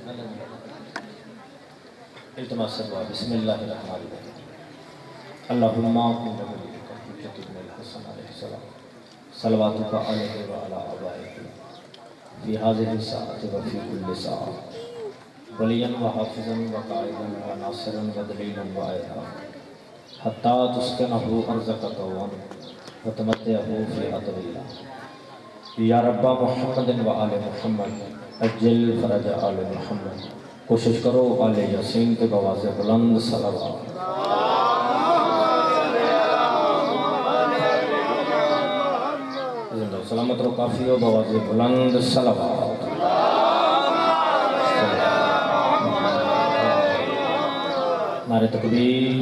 التماس دعا بسم اللہ الرحمن الرحیم اللہم کن نبیک حجت ابن الحسن علیہ السلام صلواتک علیہ وعلا آبائک فی هذه الساعة وفی کل ساعة ولیا وحافظا وقائدا وناصرا ودلیلا وعیدا حتی تسکنہ ارزق قوان وتمتعہ فی عطب اللہ یا رب محمد و آل محمد اجل فرج آل محمد کوشش کرو آل یاسین کے بواز بلند صلوات زندہ سلامت رو کافی ہو بواز بلند صلوات نعرہ تکبیر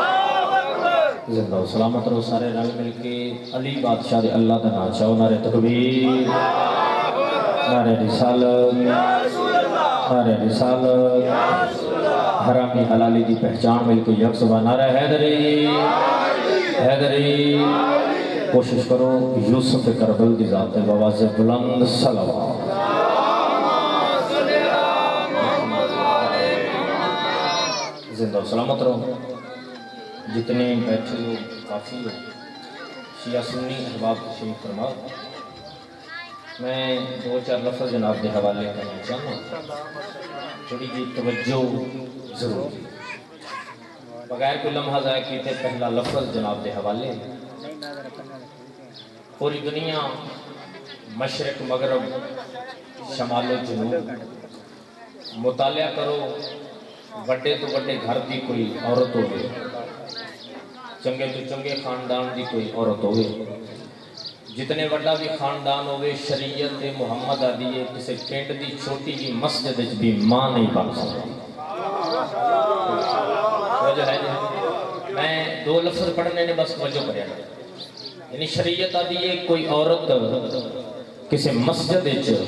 زندہ سلامت رو سارے رل مل کے علی بادشاہ دے اللہ دا نام چاہو نعرہ تکبیر نعرہ رسالت نعرہ رسالت حرامی حلالی دی پہچان مل کے یک صبح نعرہ حیدری حیدری کوشش کرو یوسف کربل دی ذات بواز بلند صلوات زندہ سلامت رو جتنے بیٹھے ہو کافی ہو شیعہ سنی احباب تشریف فرماؤ میں دو چار لفظ جناب دے حوالے کرنا چاہوں تھوڑی جی توجہ ضرور بغیر کوئی لمحہ ضائع کیتے پہلا لفظ جناب دے حوالے پوری دنیا مشرق مغرب شمال و جنوب مطالعہ کرو بڑے تو بڑے گھر دی کوئی عورت ہوئے چنگے تو چنگے خاندان دی کوئی عورت ہوئے جتنے وڈا بھی خاندان ہوئے شریعت محمد آدیے کسے پینٹ دی چھوٹی جی مسجد بھی ماں نہیں بن سکتا وجہ ہے میں دو لفظ پڑھنے نے بس وجہ کریا یعنی شریعت آدیے کوئی عورت کسے مسجد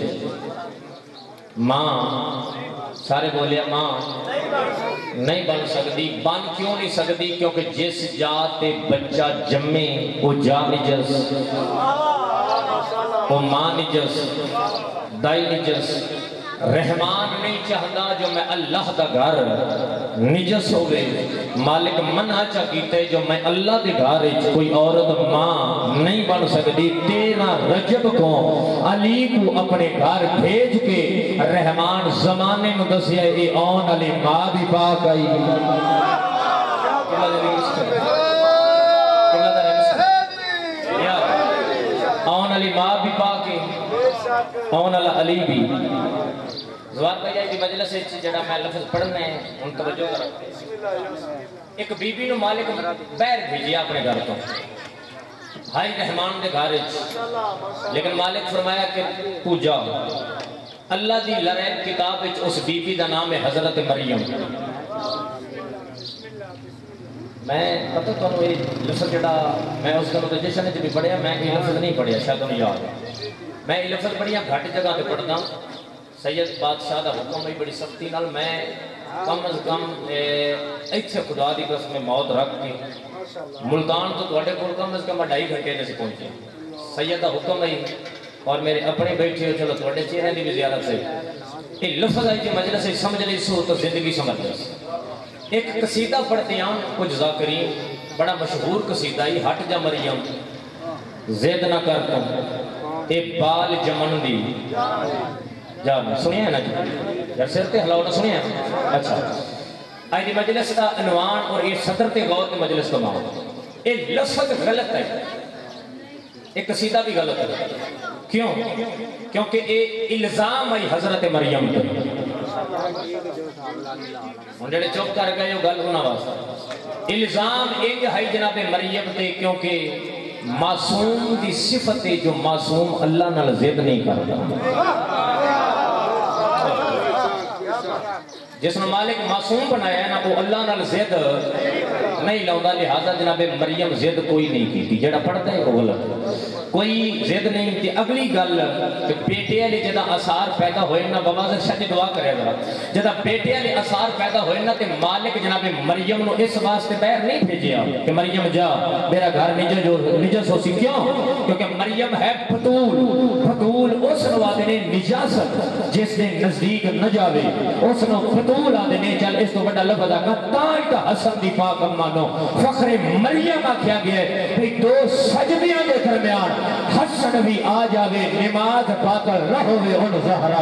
ماں سارے بولیا ماں نہیں بن سکتی بن کیوں نہیں سکتی کیونکہ جس جات بچہ جمے وہ جا نجس وہ ماں نجس دائی نجس رحمان نہیں چاہتا جو میں اللہ دا گھر نجس ہوئے مالک منع چاہتے جو میں اللہ دے گھر کوئی عورت ماں نہیں بن سکتی 13 رجب کو علی کو اپنے گھر بھیج کے رحمان زمانے میں دسیا اے آن علی ماں بھی پاک آئی آن علی ماں بھی پاک آن علی بھی زوار بھائی دی مجلس جڑا میں لفظ پڑھنے ہیں ان توجہ کرتے ایک بی بی نو مالک بیر بھیجیا اپنے گھر تو بھائی رحمان دے گھر لیکن مالک فرمایا کہ پوجا اللہ دی لرائب کتاب اس بی بی دا نام ہے حضرت مریم میں پتہ کروں یہ لفظ جڑا میں اس کا متجشن نے بھی پڑھیا میں یہ لفظ نہیں پڑھیا شاید انہیں یاد میں یہ لفظ پڑھیا گھٹ جگہ پہ پڑھتا ہوں سید بادشاہ دا حکم ہے بڑی سختی نال میں کم از کم ایتھے خدا دی قسم میں موت رکھ کے ملتان تو تواڈے کول کم از کم 2.5 گھنٹے سے پہنچے سید دا حکم ہے اور میرے اپنے بیٹھے ہو چلو تواڈے چہرے دی بھی زیارت سے یہ لفظ ہے کہ مجلس سے سمجھ لی سو تو زندگی سمجھ لی ایک قصیدہ پڑھتے ہیں کچھ ذاکرین بڑا مشہور قصیدہ ہی ہٹ جا مریم زید نہ کر تم اے بال جمن دی جا سنیا ہے نا جی یار سرتے حلاؤ نہ سنیا ہے اچھا آئی دی مجلس کا عنوان اور یہ صدر تے غور کے مجلس کا ماحول یہ لفظ غلط ہے ایک قصیدہ بھی غلط ہے کیوں کیونکہ یہ الزام ہے حضرت مریم پر ان جڑے چوک کر گئے وہ گل ہونا واسطہ الزام ایک ہے جناب مریم تے کیونکہ معصوم دی صفت ہے جو معصوم اللہ نال ضد نہیں کرتا جس نے مالک معصوم بنایا ہے نا وہ اللہ نال زد نہیں لاؤں، لہذا جناب مریم زد کوئی نہیں کی، جڑا پڑھتا ہے وہ غلط، کوئی زد نہیں تھی۔ اگلی گل کہ بیٹے علی جدا اثار پیدا ہوئے نا، بوازر شاہ جی دعا کرے گا، جدا بیٹے علی اثار پیدا ہوئے نا تے مالک جناب مریم نو اس واسطے باہر نہیں بھیجیا کہ مریم جا میرا گھر نجس ہو سی، کیوں؟ کیونکہ مریم ہے بطول، بطول اس نو آدھے نے نجاست جس نے نزدیک نہ جاوے اس نو بطول آدھے نے، چل اس تو بڑا لفظ آگا تائیتا حسن دی پاک امانو فخر مریم آکھیا گیا ہے کہ دو سجدیاں دے درمیان حسن بھی آ جاوے نماز باطل نہ ہوئے ان زہرا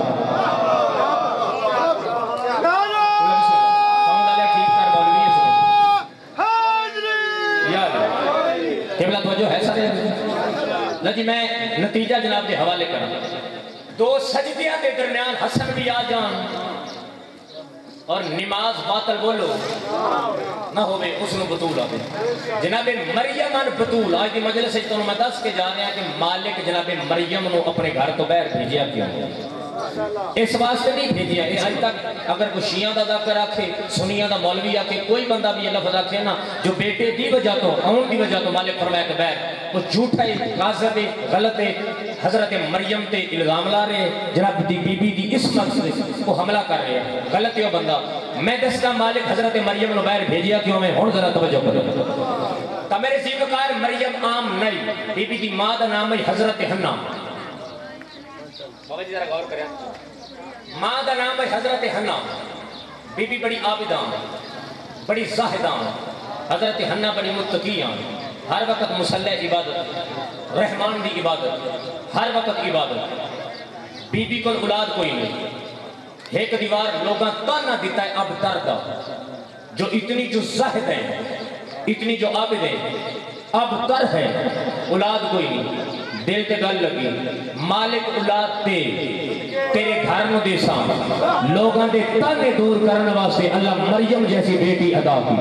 قبلہ توجہ ہے سارے جی، میں نتیجہ جناب کے حوالے کرا، دو سجدیاں دے درمیان حسن بھی آ جان اور نماز باطل بولو نہ ہوئے اس نے بطول آتے جناب مریم ان بطول۔ آج دی مجلس سے تو میں دس کے جا رہے ہیں کہ مالک جناب مریم نو اپنے گھر تو باہر بھیجیا کیوں؟ اس واسطے نہیں بھیجیا، آج تک اگر کوئی شیعہ دا ذکر آکھے، سنیہ دا مولوی آکھے، کوئی بندہ بھی یہ لفظ آکھے نا جو بیٹے دی وجہ تو اون دی وجہ تو مالک فرمایا کہ باہر وہ جھوٹا ہے، کاذب ہے، غلط ہے، حضرت مریم تے الزام لا رہے ہیں، جناب دی بی بی دی اس مقصد کو حملہ کر رہے ہیں، غلط ہے وہ بندہ۔ میں دستا مالک حضرت مریم نو باہر بھیجیا کیوں؟ میں ہون ذرا توجہ کرو تا میرے زیبکار مریم عام نہیں، بی بی دی ماں دا نام ہے حضرت حنا، بابا جی ذرا غور کریں، ماں دا نام ہے حضرت حنا، بی بی بڑی عابدان بڑی زاہدان، حضرت حنا بڑی متقیان، ہر وقت مسلح عبادت، رحمان دی عبادت، ہر وقت عبادت۔ بی بی کو اولاد کوئی نہیں، ایک دیوار لوگاں تانا دیتا ہے اب تردہ، جو اتنی جو زاہد ہے، اتنی جو عابد ہے، اب تر ہے، اولاد کوئی نہیں۔ دل تے گل لگی مالک اولاد تے تیرے گھر نو دے سام لوگاں دے تانے دور کرنے واسطے اللہ مریم جیسی بیٹی عطا کی۔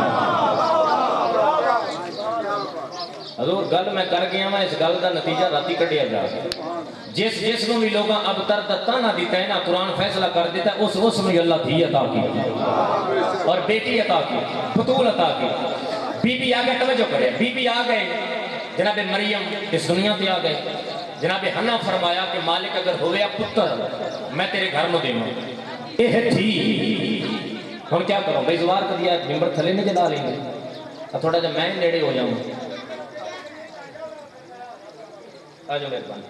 حضور گل میں کر گیا میں، اس گل دا نتیجہ راتی کڈیا جا، جس نو بھی لوگاں اب تر تانا دیتا ہے نا، قرآن فیصلہ کر دیتا ہے اس میں اللہ دھی عطا کی اور بیٹی عطا کی، بطول عطا کی۔ بی بی آگئے، توجہ کرے، بی بی آگئے جناب مریم اس دنیا پہ آ گئے، جناب حنا فرمایا کہ مالک اگر ہوئے پتر میں تیرے گھر میں دیما، اے تھی ہم کیا کروں؟ بھئی زوار کر دیا ممبر تھلے نہیں جلا لیں گے، اب تھوڑا جب میں نیڑے ہو جاؤں آجو میرے پاس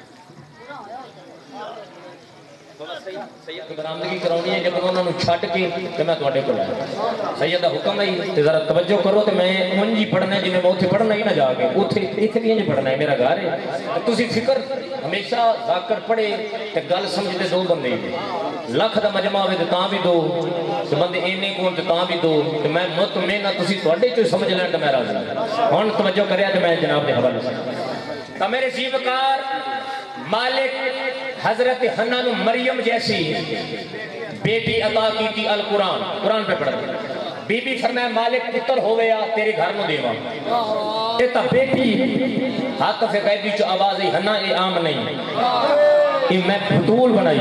سید برامدگی کراؤنی ہے، جب انہوں نے چھاٹ کے کہ میں توڑے کو لائے سید دا حکم ہے، ذرا توجہ کرو تو میں انجی پڑھنا ہے جنہیں میں اتھے پڑھنا ہی نہ جا کے اتھے بھی انجی پڑھنا ہے، میرا گھر ہے۔ تسی فکر ہمیشہ ذاکر پڑھے کہ گل سمجھتے دو بندے لکھ دا مجمع ہوئے تاں بھی دو تو بندے اینے کون تاں بھی دو کہ میں مطمئنہ تسی توڑے چوئی سمجھ لیں تو میں راضی ہوں توجہ کریا تو میں جناب دے حوالے سے تو میرے زیبکار مالک حضرت حنا نو مریم جیسی بیٹی عطا کی تھی القرآن، قرآن پہ پڑھا بی بی فرمایا مالک پتر ہوئے یا تیرے گھر میں دیوا، ایتا بیٹی ہاتھ سے غیبی جو آواز ہے حنا اے عام نہیں، یہ میں بطول بنائی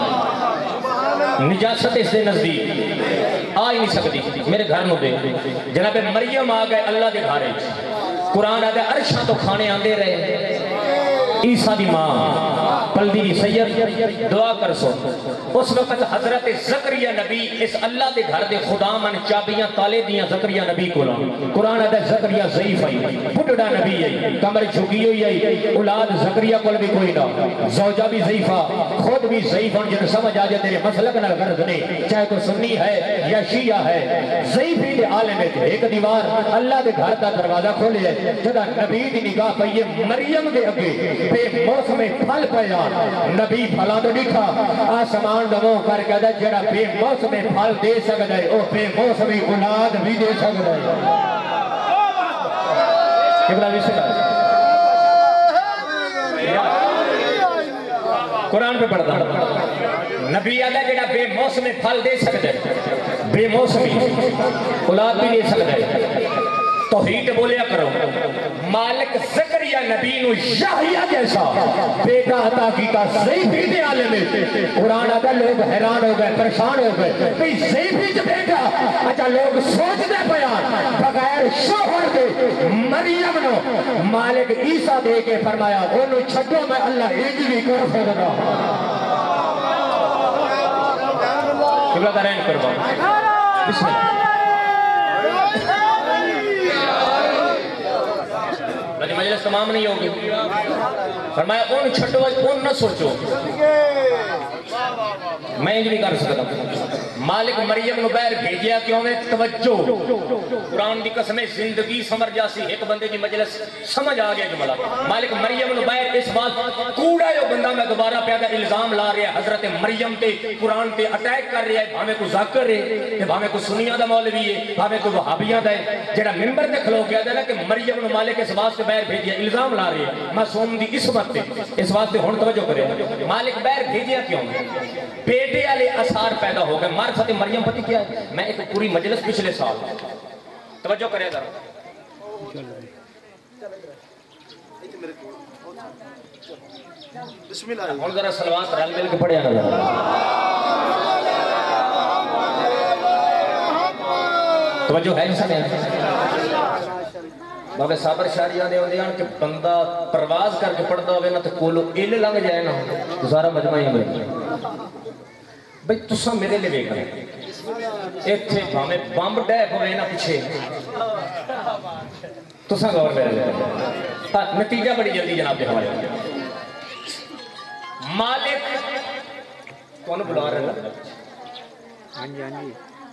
نجاست اس دے نزدیک آ ہی نہیں سکتی، میرے گھر میں دے جناب مریم آ گئے اللہ دے گھارے، قرآن آدھے عرشاں تو کھانے آندے رہے، عیسیٰ دی ماں پلدی دی سید دعا کر سو اس وقت حضرت زکریہ نبی اس اللہ دے گھر دے خدا من چابیاں تالے دیاں زکریہ نبی کو لوں قرآن آدھے زکریہ ضعیف آئی بڑھڑا نبی ہے کمر جھکی ہوئی ہے اولاد زکریہ کو بھی کوئی نہ زوجہ بھی ضعیفہ خود بھی ضعیف ہوں جن سمجھ آ جائے تیرے مسلک نہ غرض نہیں چاہے کوئی سنی ہے یا شیعہ ہے ضعیفی دے عالم ہے ایک دیوار اللہ دے گھر کا دروازہ کھولے ہے جدا نبی دی نگاہ پہ یہ مریم دے اگے بے موسم پھل پیا نبی پھلا تو ڈٹھا آسمان دمو کر کے دا جڑا بے موسم پھل دے سکتا ہے او بے موسمی اولاد بھی دے سکتا ہے قبلہ بھی سکتا ہے قرآن پہ پڑھتا نبی آدھا جڑا بے موسم پھل دے سکتا ہے بے موسمی اولاد بھی دے سکتا ہے توحید بولیا کرو مالک زکریا نبی نو یحییٰ جیسا بیٹا عطا کیتا ضعیفی دے عالم قرآن آتا لوگ حیران ہو گئے پریشان ہو گئے بھئی ضعیفی جو بیٹا اچھا لوگ سوچ دے بیان بغیر شوہر دے مریم نو مالک عیسیٰ دے کے فرمایا انہوں چھٹو میں اللہ ایجوی کر سکتا قبلہ دارین کروا بسم اللہ مجلس تمام نہیں ہوگی فرمایا ان چھٹو ان نہ سوچو میں انج بھی کر سکتا مالک مریم نو بیر بھیجیا کیوں میں توجہ قرآن دی قسمیں زندگی سمر جاسی ایک بندے کی مجلس سمجھ آگیا جملہ مالک مریم نو بیر اس بات کوڑا یو بندہ میں دوبارہ پیدا الزام لا رہا ہے حضرت مریم تے قرآن تے اٹیک کر رہا ہے بھامے کو ذاکر رہے بھامے کو سنیہ دا مولوی ہے بھامے کو وہابیہ دا ہے جڑا ممبر تے کھلو گیا دا کہ مریم نو مالک اس بات سے بیر بھیجیا الزام لا رہے ہیں معصوم دی اسمت تے اس بات تے ہون توجہ کرے مالک بیر بھیجیا کیوں بیٹے والے اثار پیدا ہو گئے معرفت مریم پتہ کیا ہے میں ایک پوری مجلس پچھلے سال توجہ کرے ذرا بسم اللہ ہن ذرا صلوات رل مل کے پڑھیا نا ذرا توجہ ہے انسان بابے صابر شاریہ دے ہوندے ہیں کہ بندہ پرواز کر کے پڑھدا ہوئے نا تے کولو ایل لنگ جائے نا سارا مجمع ہی ہوئے بھئی تساں میرے لئے وے کریں ایتھے بھامے بمب ڈیپ ہوئے نا پچھے تساں غور میرے لئے کریں نتیجہ بڑی جلدی جناب دے ہمارے مالک کون بلا رہے ہیں ہاں جی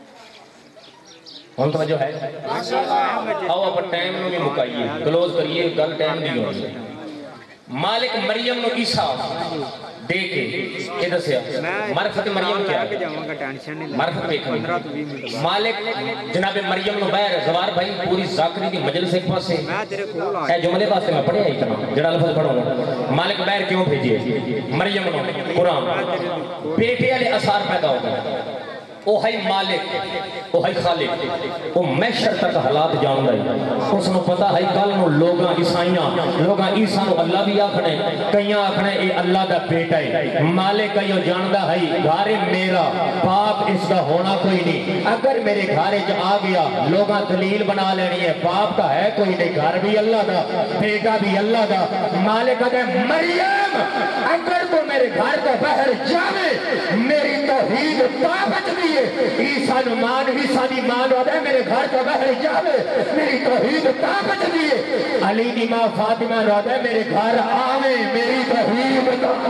ہم توجہ ہے آؤ اپنے ٹائم میں بھی مکائیے کلوز کریے گل ٹائم نہیں ہوئی مالک مریم نو عیسیٰ دے کے یہ دسیا معرفت مریم کیا ہے معرفت دیکھنی مالک جناب مریم نو بیر زوار بھائی پوری ذاکری دی مجلس ایک پاس سے اے جملے پاس سے میں پڑھے آئی تمام جڑا لفظ پڑھوں گا مالک بیر کیوں بھیجئے مریم نو قرآن بیٹے والے اثار پیدا ہو گئے او ہے مالک او ہے خالق او محشر تک حالات جان رہی اس نے پتا ہے کل نو لوگاں عیسائیاں لوگاں عیسیٰ نو اللہ بھی آکھنے کئیاں آکھنے اے اللہ دا بیٹا ہے مالک کئیوں جاندہ ہے گھارے میرا باپ اس کا ہونا کوئی نہیں اگر میرے گھارے جو آ گیا لوگاں دلیل بنا لینی ہے باپ کا ہے کوئی نہیں گھر بھی اللہ دا بیٹا بھی اللہ دا مالک کہتے ہیں مریم اگر تو میرے گھر کا بہر جاوے میری توحید طاقت بھی عیسیٰ نمان عیسیٰ نیمان ہوتا ہے میرے گھر کا بہر جاوے میری توحید طاقت دیئے علی نیمہ فاطمہ ہوتا ہے میرے گھر آوے میری توحید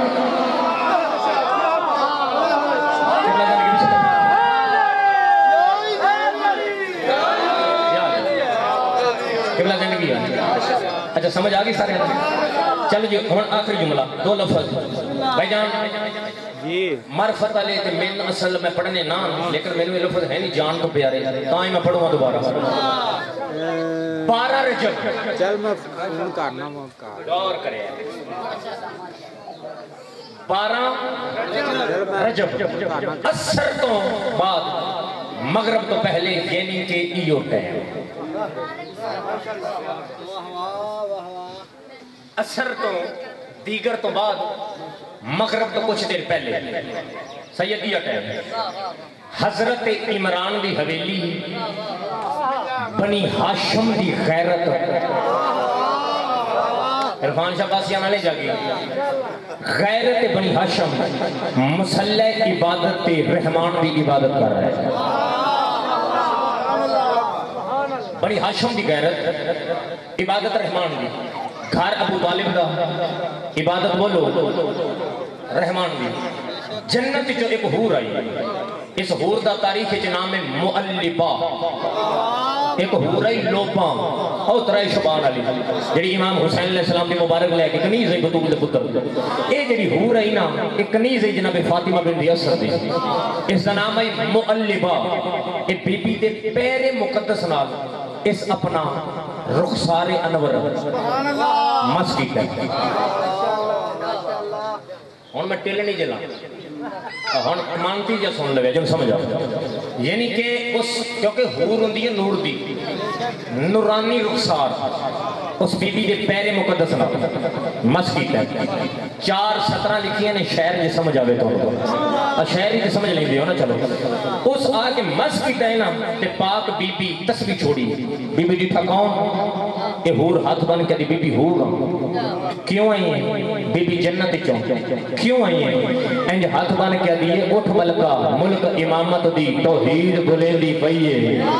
قبلہ زندگی ہے اچھا سمجھ آگئی سارے چلو جی ہون آخری جملہ دو لفظ بھائی جان معرفت علیہ تے من اصل میں پڑھنے نا لیکن میں نے لفظ ہے نہیں جان تو پیارے تائیں میں پڑھوں گا دوبارہ 12 رجب چل میں فون کرنا موقع دور کرے 12 رجب اثر تو بعد مغرب تو پہلے یعنی کہ ایو ٹائم اثر تو دیگر تو بعد مغرب تو کچھ دیر پہلے سیدیہ ٹائم حضرت عمران دی حویلی بنی ہاشم دی غیرت عرفان شاہ باسیانہ لے جاگی غیرت بنی ہاشم مسلح عبادت رحمان دی عبادت کر رہے ہیں بنی ہاشم دی غیرت عبادت رحمان دی گھر ابو طالب دا عبادت بولو رحمان دی جنت جو ایک حور آئی اس حور دا تاریخ نام مؤلبہ ایک حور آئی لوپاں او ترائی شبان علی جڑی امام حسین علیہ السلام دی مبارک لے کے کنیز ہے بطول دے پتر اے جڑی حور آئی نا ایک کنیز ہے جناب فاطمہ بن اسد دی اس دا نام ہے مؤلبہ اے بی بی دے پیر مقدس نال اس اپنا رخسار انور مسکی کرتی ہون میں ٹیلے نہیں جلا ہون مانتی جا سن لگے جو سمجھا یعنی کہ اس کیونکہ حور ہوندی ہے نور دی نورانی رخسار اس بی بی دے پیرے مقدس نہ مسجد ہے 4:17 لکھی ہیں شہر جی سمجھ آوے تو شہر ہی سمجھ لیں دے ہو نا چلو اس آگے مسجد ہے نا تے پاک بی بی تسبیح چھوڑی بی بی ڈیٹھا کون اے ہور ہاتھ بن کے دی بی بی ہوگا کیوں آئی ہیں بی بی جنت چوں کیوں آئی ہیں انج ہاتھ بن کے دیئے اٹھ ملکہ ملک امامت دی توحید بلے دی پئیے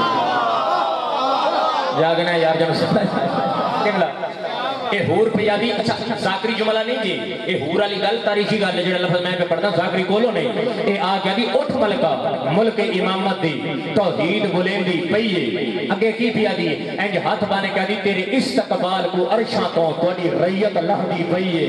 جاگنا ہے یار جب سکتا ہے کملا اے حور پہ یادی اچھا ذاکری جملہ نہیں جی اے حور علی گل تاریخی گل جڑا لفظ میں پہ پڑھتا ذاکری کولو نہیں اے آگیا دی اٹھ ملکہ ملک امامت دی توحید بلیندی پئیے اگے کی پیا دی انج ہاتھ بانے کہا دی تیرے استقبال کو عرشاں کو توڑی ریت اللہ دی پئیے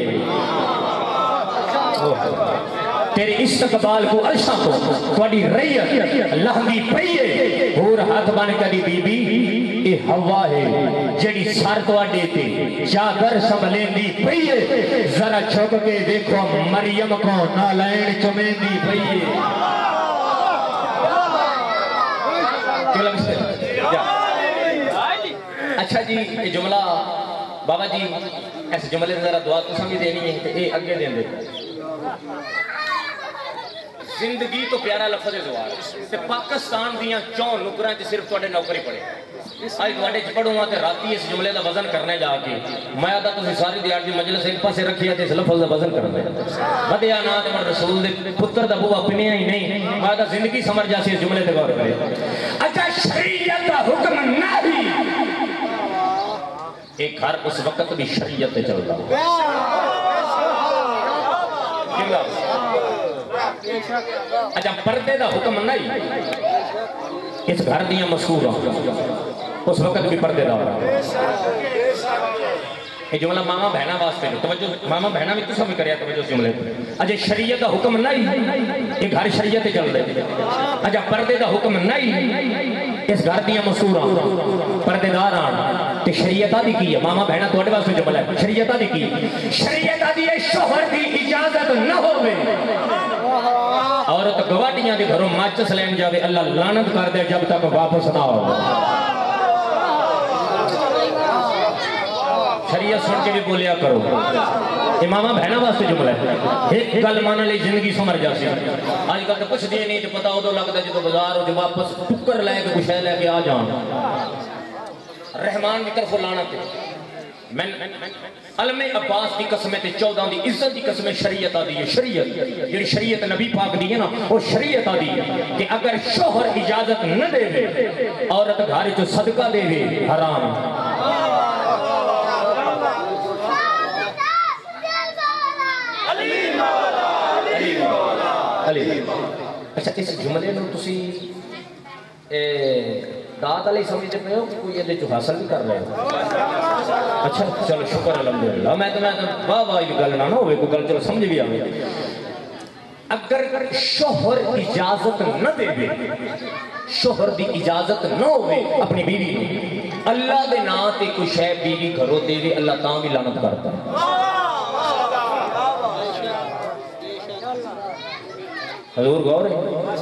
تیرے استقبال کو عرشاں کو توڑی ریت اللہ دی پئیے حور ہاتھ بانے کہا دی بی بی اے ہوا ہے جڑی سار تو آڈے تے چادر سنبھلیں دی پئیے ذرا چھوک کے دیکھو مریم کو نالین چمیں دی پئیے اچھا جی یہ جملہ بابا جی ایسے جملے ذرا دعا تو سمجھ دینی ہے کہ اے اگے دیں دے زندگی تو پیارا لفظ زوار تے پاکستان دیاں چون نکران جی صرف توڑے نوکری پڑے آج توڑے پڑھوں گا تے راتی اس جملے دا وزن کرنے جا کے میں آدھا تو ساری دیار دی مجلس ایک پاسے رکھیا تے اس لفظ دا وزن کرنے بدیا نا تے مر رسول دے پتر دا بوا اپنے ہی نہیں میں آدھا زندگی سمجھ جا سی اس جملے دے غور کرے اچھا شریعت دا حکم نہیں ایک گھر اس وقت بھی شریعت تے چل رہا اچھا پردے دا حکم نہیں اس گھر دیاں مسئول اس وقت بھی پردے دا رہا یہ جملہ ماما بہنا واسطے توجہ ماما بہنا بھی تو سمجھ کریا توجہ اس جملے اچھا شریعت دا حکم نہیں یہ گھر شریعت چل دے اچھا پردے دا حکم نہیں اس گھر دیاں مسئول پردے دار آنا تے شریعت دی کی ہے ماما بہنا توڑے واسطے جملہ ہے شریعت دی کی شریعت دی شوہر دی اجازت نہ ہوئے عورت گواٹیاں دے گھروں ماچس لین جاوے اللہ لعنت کر دے جب تک واپس نہ ہو شریعت سن کے بھی بولیا کرو امامہ بہنہ واسطے جملہ ہے ایک گل مانا لئی زندگی سمر جا سی آج کل تو کچھ دیئے نہیں جو پتا ہو تو لگتا ہے جو بازار ہو جو واپس ٹکر لے کے کچھ ہے لے کے آ جان رحمان کی طرف لعنت ہے علم عباس دی قسمیں تے 14 دی عزت دی قسمیں شریعت آدھی ہے شریعت یعنی شریعت نبی پاک دی ہے نا وہ شریعت آدھی ہے کہ اگر شوہر اجازت نہ دے وے عورت گھاری جو صدقہ دے وے حرام اچھا اس جملے میں تسی داد علیہ سمجھتے پہ ہو کہ کوئی یہ جو حاصل بھی کر رہے ہو اچھا چلو شکر الحمدللہ میں تو واہ واہ یہ گل نہ ہوئے کوئی گل چلو سمجھ بھی آئے اگر شوہر اجازت نہ دے دے شوہر دی اجازت نہ ہوئے اپنی بیوی اللہ دے نا تے کوئی شے بیوی گھروں دے دے اللہ تاں بھی لعنت کرتا ہے حضور غور ہے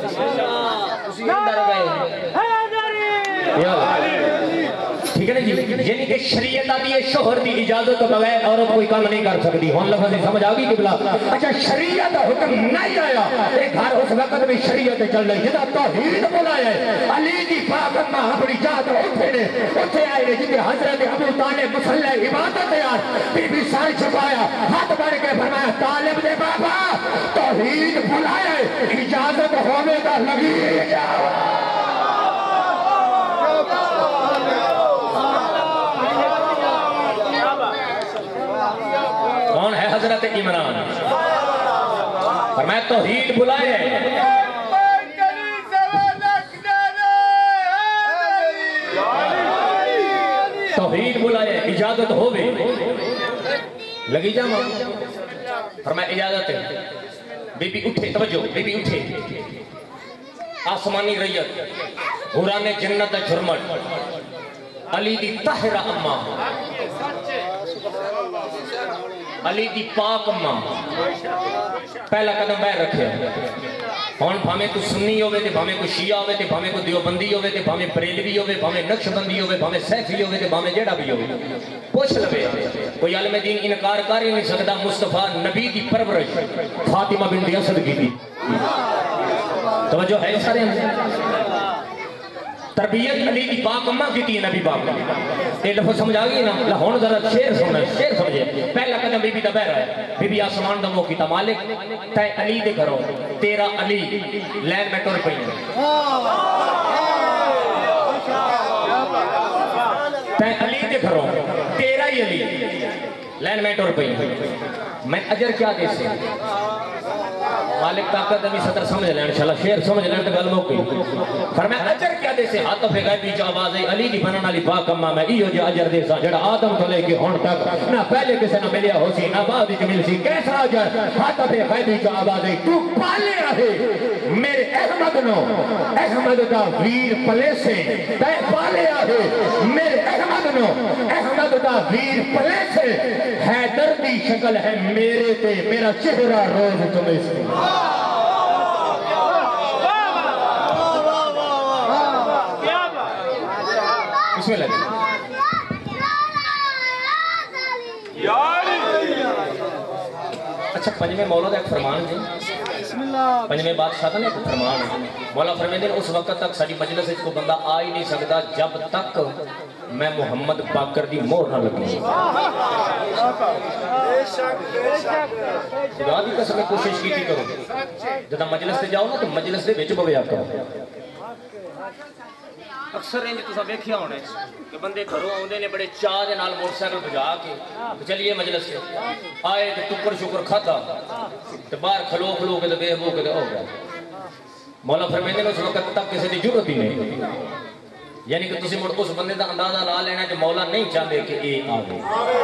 ٹھیک ہے نا جی یعنی کہ شریعت آدھی ہے شوہر دی اجازت تو بغیر عورت کوئی کام نہیں کر سکتی ہون لفظ سمجھ آگی کہ بلا اچھا شریعت حکم نہیں آیا ایک گھر اس وقت میں شریعت چل رہی جدا توحید بلایا ہے علی دی پاک اماں اپنی جات اٹھے نے اٹھے آئے نے جنہیں حضرت ابو طالب مسلح عبادت یار بی بی سار چھپایا ہاتھ بڑھ کے فرمایا طالب دے بابا توحید بلایا ہے اجازت ہونے کا لگی جاؤ کون ہے حضرت عمران فرمایا توحید بلائے توحید بلائے اجازت ہوئے لگی جا ماں فرمایا اجازت ہے بی بی اٹھے توجہ بی بی اٹھے آسمانی ریت حوران جنت جھرمٹ علی دی طاہرہ اماں علی دی پاک اماں پہلا قدم بیر رکھے ہن بھاویں کوئی سنی ہوے تے بھاویں کوئی شیعہ ہوے تے بھاویں کوئی دیوبندی ہوے تے بھاویں بریلوی ہوے بھاویں نقشبندی ہوے بھاویں سیفی ہوے تے بھاویں جیڑا بھی ہوے پوچھ لوے کوئی عالم دین انکار کر ہی نہیں سکدا مصطفیٰ نبی دی پرورش فاطمہ بنت اسد کی تھی توجہ ہے سارے تربیت علی دی پاک اماں کی تھی نبی باپ یہ لفظ سمجھ آ گئی نا ہن ذرا شعر سننا شعر سمجھے پہلا قدم بی بی دا بہرا ہے بی بی آسمان دا موقع تا مالک تے علی دے گھروں تیرا علی لین میں ٹر پئی تے علی دے گھروں تیرا ہی علی لین میں ٹر پئی میں اجر کیا دے سے مالک طاقت ابھی صدر سمجھ لیں انشاءاللہ شعر سمجھ لیں تو گل موقعی فرمایا اجر کیا دے سے ہاتھ پہ غیبی جو آواز ہے علی دی بنانا لی پاک اماں میں ایو جو اجر دے سا جڑا آدم تو لے کے ہون تک نہ پہلے کسے نہ ملیا ہو سی نہ بعد وچ مل سی کیسا اجر ہاتھ پہ غیبی جو آواز ہے تو پالے رہے میرے احمد نو احمد دا ویر پلے سے تے پالے رہے میرے احمد نو احمد دا ویر پلے سے حیدر دی شکل ہے میرے تے میرا چہرہ روز تمہیں سے بسم اللہ اچھا پنجویں مولا دا ایک فرمان جی پنجویں بادشاہ دا ایک فرمان ہے مولا فرماتے ہیں اس وقت تک ساری مجلس کو بندہ آ ہی نہیں سکتا جب تک میں محمد باقر دی مہر نہ لگی خدا دی قسم کوشش کی تھی کرو جب مجلس سے جاؤ نا تو مجلس دے وچ بویا کرو اکثر انج تساں ویکھیا ہونا کہ بندے گھروں آوندے نے بڑے چاہ دے نال موٹر سائیکل بجا کے چلیے مجلس سے آئے تے ٹکر شکر کھادا تے باہر کھلو کھلو کے تے بے بو کے تے ہو گیا مولا فرماندے نے اس وقت تک کسی دی ضرورت ہی نہیں یعنی کہ تسی مڑ اس بندے دا اندازہ لا لینا کہ مولا نہیں چاہتے کہ اے آوے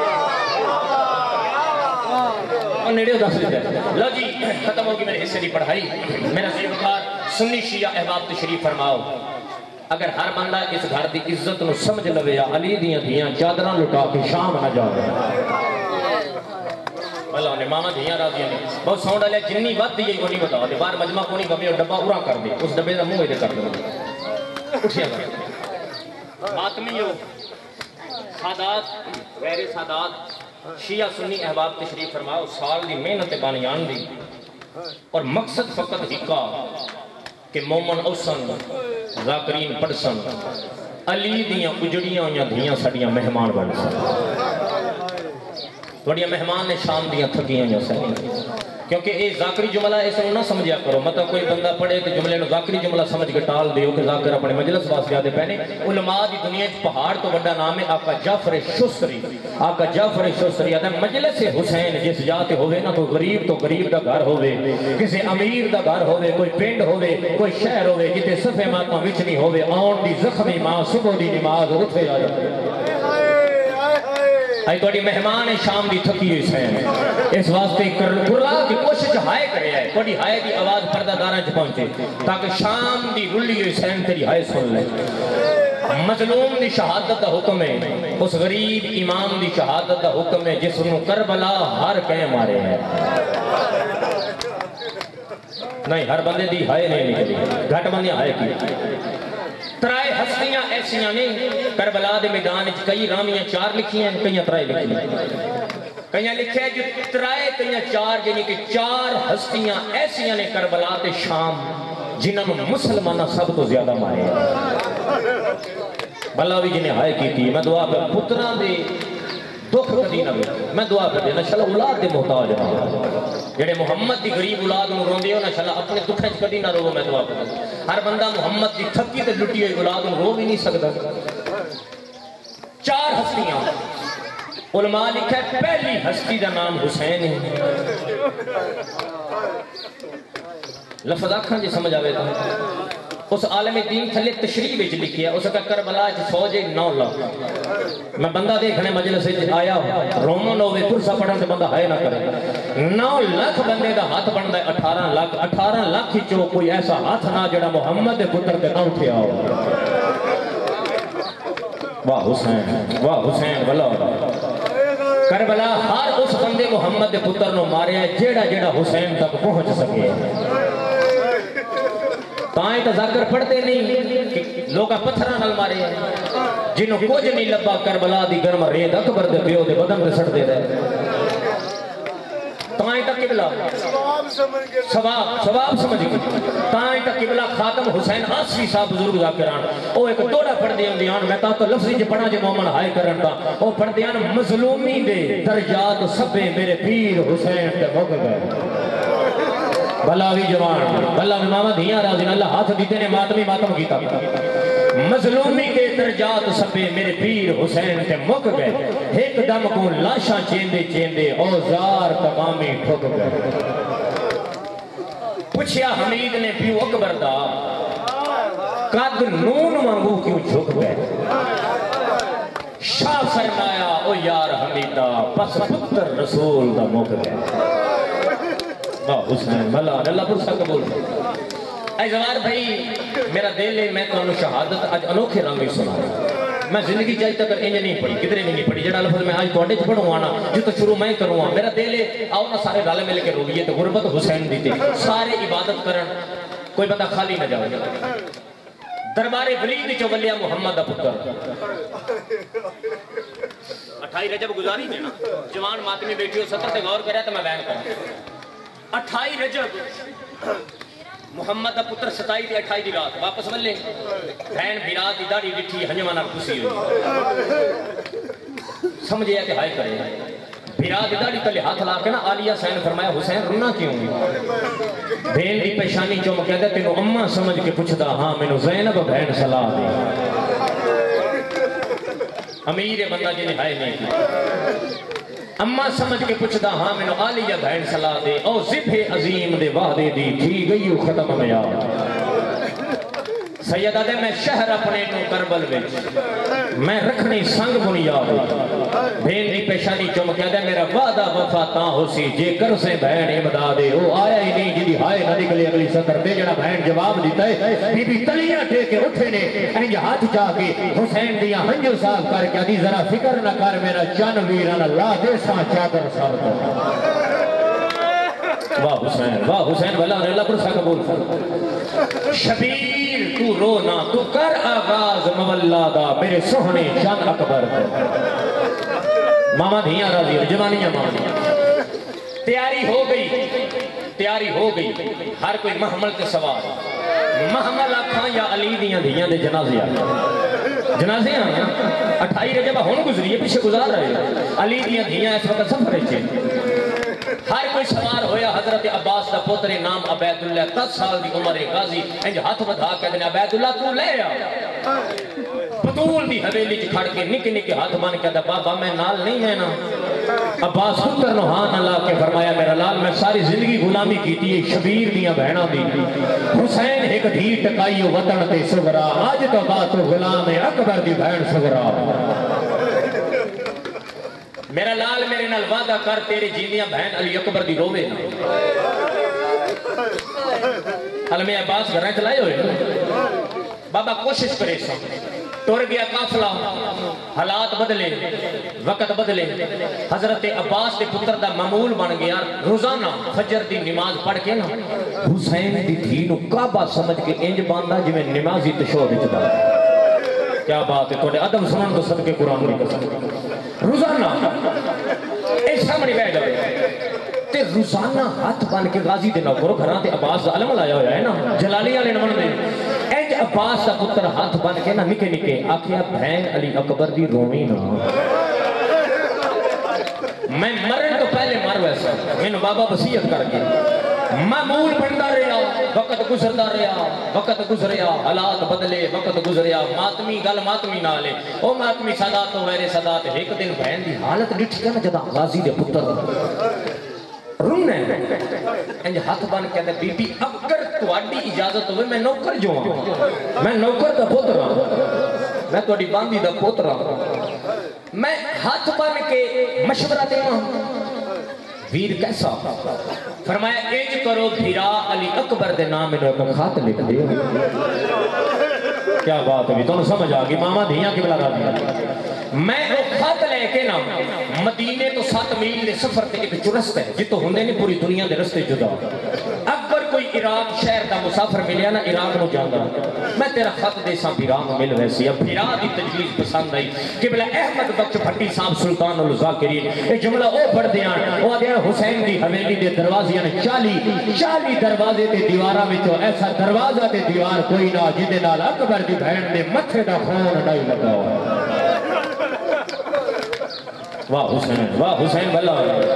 اور نیڑے دس دیتا لو جی ختم ہوگی میرے حصے دی پڑھائی میرا سیبکار سنی شیعہ احباب تشریف فرماؤ اگر ہر بندہ اس گھر دی عزت نو سمجھ لوے یا علی دیاں دیاں چادراں لٹا کے شام نہ جاوے اللہ نے ماما دیاں راضیاں نے بہت ساؤنڈ والے جنی وقت دی وہ نہیں بتا دے باہر مجمع کو نہیں بمے اور ڈبہ اورا کر دے اس ڈبے دا منہ ادھر کر دے اٹھیا کر ماتمی ہو سادات غیر سادات شیعہ سنی احباب تشریف فرماؤ سال دی محنت بانیان دی اور مقصد فقط ہکا کہ مومن اوسن ذاکرین پڑسن علی دیاں اجڑیاں یا دھیاں سڑیاں مہمان بن سن توڑیاں مہمان نے شام دیاں تھکیاں یا سڑیاں کیونکہ اے ذاکری جملہ ایسے نہ سمجھیا کرو مطلب کوئی بندہ پڑھے تو جملے نو ذاکری جملہ سمجھ کے ٹال دیو کہ ذاکر اپنے مجلس واسطے آتے پہنے علماء دی دنیا پہاڑ تو بڑا نام ہے آقا جعفر شسری آقا جعفر شسری آتا ہے مجلس حسین جس جاتے ہوئے نا تو غریب دا گھر ہوئے کسی امیر دا گھر ہوئے کوئی پینڈ ہوئے کوئی شہر ہوئے جتے صفحے ماتمہ وچنی ہوئے آن دی زخمی ماں صبح دی نماز اٹھے آ جاتے آئی توڑی مہمان شام دی تھکی ہوئی سین اس واسطے کرلا کی کوشش ہائے کرے آئے توڑی ہائے دی آواز پردہ داراں چ پہنچے تاکہ شام دی رلی ہوئی سین تیری ہائے سن لے مظلوم دی شہادت دا حکم ہے اس غریب امام دی شہادت دا حکم ہے جس نو کربلا ہر کہیں مارے ہیں نہیں ہر بندے دی ہائے نہیں نکلی گھٹ بندیاں ہائے کی ترائے ہستیاں ایسیاں نہیں کربلا دے میدان کئی رامیاں چار لکھی ہیں کئی ترائے لکھی ہیں کئی لکھے جو ترائے کئی چار یعنی کہ چار ہستیاں ایسیاں نے کربلا دے شام جنہوں مسلمانہ سب تو زیادہ مارے ہیں بلا بھی جنہیں ہائے کی تھی میں دعا پہ پترہ دے دکھ کدی نہ بیٹھے میں دعا پہ دینا شاءاللہ اولاد دے محتاج ہیں جڑے محمد دی غریب اولاد نو روندے ہو نا شاءاللہ اپنے دکھیں کدی نہ رو میں دعا پہ دینا ہر بندہ محمد دی تھکی تے لٹی ہوئی اولاد نو رو بھی نہیں سکتا چار ہستیاں علماء لکھا ہے پہلی ہستی دا نام حسین ہے لفظ آکھاں جی سمجھ آوے تھا اس عالم دین تھلے تشریح وچ لکھی ہے اس کا کربلا وچ فوج 9 لاکھ میں بندہ دیکھنے مجلس وچ آیا رومن ہوے پرسا پڑھن تے بندہ ہائے نہ کرے 9 لاکھ بندے دا ہاتھ بندا ہے 18 لاکھ چوں کوئی ایسا ہاتھ نہ جڑا محمد دے پتر تے نہ اٹھیا ہو واہ حسین بلا کربلا ہر اس بندے محمد دے پتر نو ماریا جیڑا جیڑا حسین تک پہنچ سکے تائیں تذاکر پڑھتے نہیں لوگا پتھرہ نل مارے ہیں جنہوں کچھ نہیں لبا کربلا دی گرم رید اکبر دے پیو دے بدن دے سٹ دے رہے تائیں تک قبلہ سواب سمجھ گئی تائیں تک قبلہ خاتم حسین آسری صاحب بزرگ ذاکران او ایک دوڑا پڑھ دے اندیان میں تا تو لفظی جے پڑھا جے مومن ہائے کرن تا او پڑھ دیان مظلومی دے درجات سبے میرے پیر حسین دے موقع گئے بھلاوی جوان بھلاوی ماما دھیاں رازین اللہ ہاتھ دیتے نے ماتمی ماتم کیتا مظلومی کے درجات سبے میرے پیر حسین تے مک گئے ایک دم کو لاشاں چیندے چیندے اوزار تمامی ٹھک گئے پوچھیا حمید نے پیو اکبر دا قد نون مانگو کیوں جھک گئے شاہ فرمایا او یار حمیدہ پس پتر رسول دا مک گئے حسین ملان اللہ پرسا قبول اے زوار بھائی میرا دل ہے میں تو شہادت آج انوکھے رنگی سنا میں زندگی جائے تک انج نہیں پڑھی کدھرے بھی نہیں پڑھی جڑا لفظ میں آج توڑے چھ پڑھوں آنا جو تو شروع میں کروں میرا دل ہے آؤ نا سارے رالے ملے کے رویے تو غربت حسین دیتے سارے عبادت کرن کوئی بندہ خالی نہ جاؤ دربار ولید چولیا محمد دا پتر 28 رجب گزاری میں نا جوان ماتمی بیٹھیو 70 تے غور کریا تو میں بیان کروں 28 رجب محمد دا پتر 27 تے 28 دی رات واپس ملے بہن بھیرات دی داڑھی ڈٹھی ہنجوانا خوشی ہوئی سمجھے کہ ہائے کرے بھیرات دی داڑھی تلے ہاتھ لا کے نا عالیہ حسین فرمایا حسین رونا کیوں بہن دی پیشانی چوم کہتا تینوں اماں سمجھ کے پوچھتا ہاں مینوں زینب بہن صلاح دی امیر بندہ جنہیں ہائے نہیں کی اماں سمجھ کے پوچھتا ہاں میں نے عالیہ بہن صلاح دے او ذبح عظیم دے وعدے دی تھی گئی ختم میں یاد سیدہ دے میں شہر اپنے نو کربل وچ میں رکھنی سنگ بنیاد بہن دی پیشانی چم کہہ دے میرا وعدہ وفا تاں ہو سی جے کر سے بہن امدادے او آیا ہی نہیں جی ہائے نہ نکلے اگلی سطر دے جڑا بہن جواب دیتا ہے بی بی تلیاں ٹے کے اٹھے نے انج ہاتھ چاہ کے حسین دیاں ہنجو صاحب کر کے دی ذرا فکر نہ کر میرا چن ویران اللہ دے ساں چادر صاحب واہ حسین بھلا اللہ پر سا قبول شبیر تو رونا تو کر آغاز مولا دا میرے سوہنے چند اکبر ماما دھیاں راضی جوانیاں ماما تیاری ہو گئی ہر کوئی محمل کے سوار محمل آکھاں یا علی دیاں دھیاں دے جنازے آیا 28 رجب ہون گزری ہے پیچھے گزار رہے علی دیاں دھیاں اس وقت سفر ہے ہر کوئی سوار ہویا حضرت عباس دا پوتر نام عبید اللہ 10 سال دی عمر غازی انج ہاتھ بدھا کے دنے عبید اللہ تو لے آ بطول دی حویلی چ کھڑ کے نکے نکے ہاتھ مان کے دا بابا میں نال نہیں ہے نا عباس پتر نو ہاں نہ لا کے فرمایا میرا لال میں ساری زندگی غلامی کیتی ہے شبیر دیاں بہناں دی حسین ایک دھی ٹکائی وطن تے سغرا آج تو بات غلام اکبر دی بہن سغرا میرا لال میرے نال وعدہ کر تیرے جیندیاں بہن علی اکبر دی روے حال میں عباس گھریں چلائے ہوئے بابا کوشش کرے سا ٹور گیا قافلہ حالات بدلے وقت بدلے حضرت عباس کے پتر دا معمول بن گیا روزانہ فجر دی نماز پڑھ کے نا حسین دی دھی نو کعبہ سمجھ کے انج باندھا جو میں نمازی تشہد وچ دا کیا بات ہے توڑے ادب سنن تو صدقے قرآن کی قسم روزانہ ایک سامنے بیٹھ جائے تے روزانہ ہاتھ بن کے غازی دے نوکرو گھران تے عباس دا علم لایا ہویا ہے نا جلالی والے نمن دے اینج عباس دا پتر ہاتھ بن کے نا نکے نکے آکھیا بہن علی اکبر دی رومی نا میں مرن تو پہلے مر ویسا میں بابا وصیت کر کے معمول بنتا رہا وقت گزرتا رہا وقت گزریا حالات بدلے وقت گزریا ماتمی گل ماتمی نالے او ماتمی صدات و ویرے صدات ایک دن بہن دی حالت ڈٹھ گیا نا جدا غازی دے پتر رونے انج ہاتھ بن کے دے بی بی اگر تواڈی اجازت ہوئے میں نوکر جو ہاں میں نوکر دا پوتر ہاں میں تواڈی باندی دا پوتر ہاں میں ہاتھ بن کے مشورہ دے ہاں ویر کیسا فرمایا انج کرو بھیرا علی اکبر دے نام میں ایک خط لکھ دے کیا بات ہے تو سمجھ آ گئی ماما دھیاں کی بلا راضی میں وہ خط لے کے نا مدینے تو 7 میل دے سفر تے ایک چرست ہے جتو ہوندے نہیں پوری دنیا دے رستے جدا اگر کوئی عراق شہر دا مسافر ملیا نا عراق نو جاندا میں تیرا خط دے ساں بھیرا نو مل ویسی اب بھیرا دی تجویز پسند آئی قبلہ احمد بخش بھٹی صاحب سلطان الذاکرین یہ جملہ او پڑھ دیاں وہ دیاں حسین دی حویلی دے دروازے نے 40 دروازے تے دیواراں وچوں ایسا دروازہ تے دیوار کوئی نہ جدے نال اکبر دی بہن دے متھے دا خون نہیں لگا واہ حسین بھلا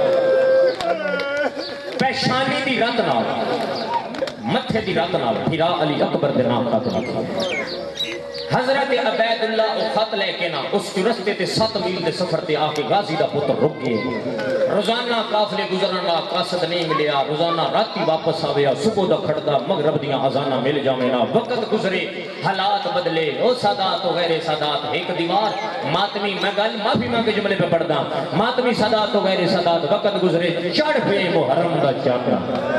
پیشانی دی رت نال متھے دی رت نال بھیرا علی اکبر دے نام خط لکھا حضرت عبید اللہ او خط لے کے نا اس کے رستے تے 7 میل دے سفر تے آ کے غازی دا پتر رک گئے روزانہ قافلے گزرنا قاصد نہیں ملیا روزانہ راتی واپس آویا صبح دا کھڑدا مغرب دیاں اذاناں مل جاوینا وقت گزرے حالات بدلے او سادات و غیر سادات ایک دیوار ماتمی میں گل معافی مانگے جملے پہ پڑھدا ماتمی سادات و غیر سادات وقت گزرے چڑھ پہ محرم دا چاکرا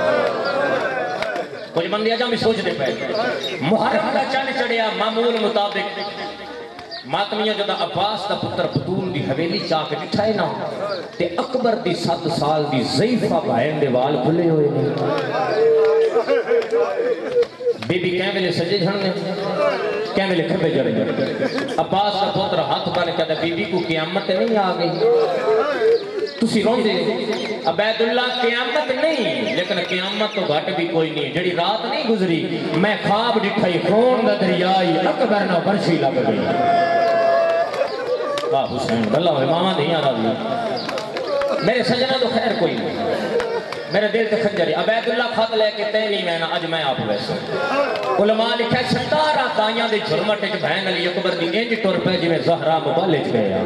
کچھ بندی آجا میں سوچ دے پہ محرم دا چل چڑھیا معمول مطابق ماتمیہ جدا عباس دا پتر بطول دی حویلی چاہ کے بٹھائے نا تے اکبر دی 7 سال دی ضعیفہ بہن دے وال کھلے ہوئے نے بی بی کہیں ملے سجے جھڑنے کہیں ملے کھپے جڑے عباس دا پتر ہاتھ بانے کہتا بی بی کو قیامت نہیں آ گئی تسی رون دے عبید اللہ قیامت نہیں لیکن قیامت تو گھٹ بھی کوئی نہیں جڑی رات نہیں گزری میں خواب ڈٹھائی خون دا دریائی اکبر نہ برشی لگ گئی واہ حسین اللہ امامہ نہیں آ رہا میرے سجنہ تو خیر کوئی نہیں میرے دل تے خنجری عبید اللہ خط لے کے تینی میں نا اج میں آپ ویسا علماء لکھا 17 دائیاں دے جھرمٹ ایک بہن علی اکبر دی انج ٹر پہ جی میں زہرہ مبالج گیا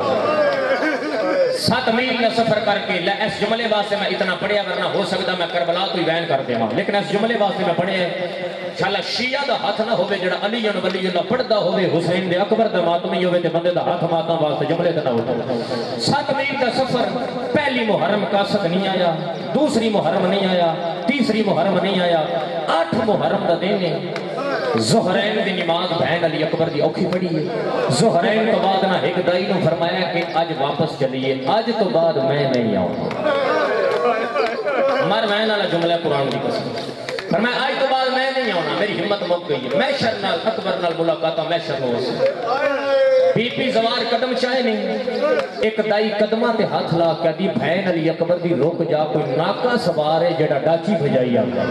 7 میل کا سفر کر کے اس جملے واسطے میں اتنا پڑھیا ورنہ ہو سکتا میں کربلا تو ہی بیان کر دے ماں لیکن اس جملے واسطے میں پڑھے انشاءاللہ شیعہ دا ہاتھ نہ ہوئے جڑا علی ولی اللہ پڑھدا ہوئے حسین دے اکبر دا ماتمی ہوئے تے بندے دا ہاتھ ماتاں واسطے جملے تے نہ ہوتا 7 میل کا سفر پہلی محرم قاصد نہیں آیا دوسری محرم نہیں آیا تیسری محرم نہیں آیا 8 محرم دا دن ہے زہرین دی نماز بہن علی اکبر دی اوکھی پڑی ہے زہرین تو بعد نہ ایک دائی نے فرمایا کہ آج واپس چلیے آج تو بعد میں نہیں آؤں مر میں نہ جملہ قرآن دی قسم فرمایا آج تو بعد میں نہیں آؤں میری ہمت مک گئی ہے میں شرنال اکبر نال ملاقاتہ میں شرنال سے بی پی زوار قدم چاہے نہیں ایک دائی قدمہ تے ہاتھ لا کیا دی بہن علی اکبر دی روک جا کوئی ناکہ سوار ہے جڑا ڈاچی بھجائی آگا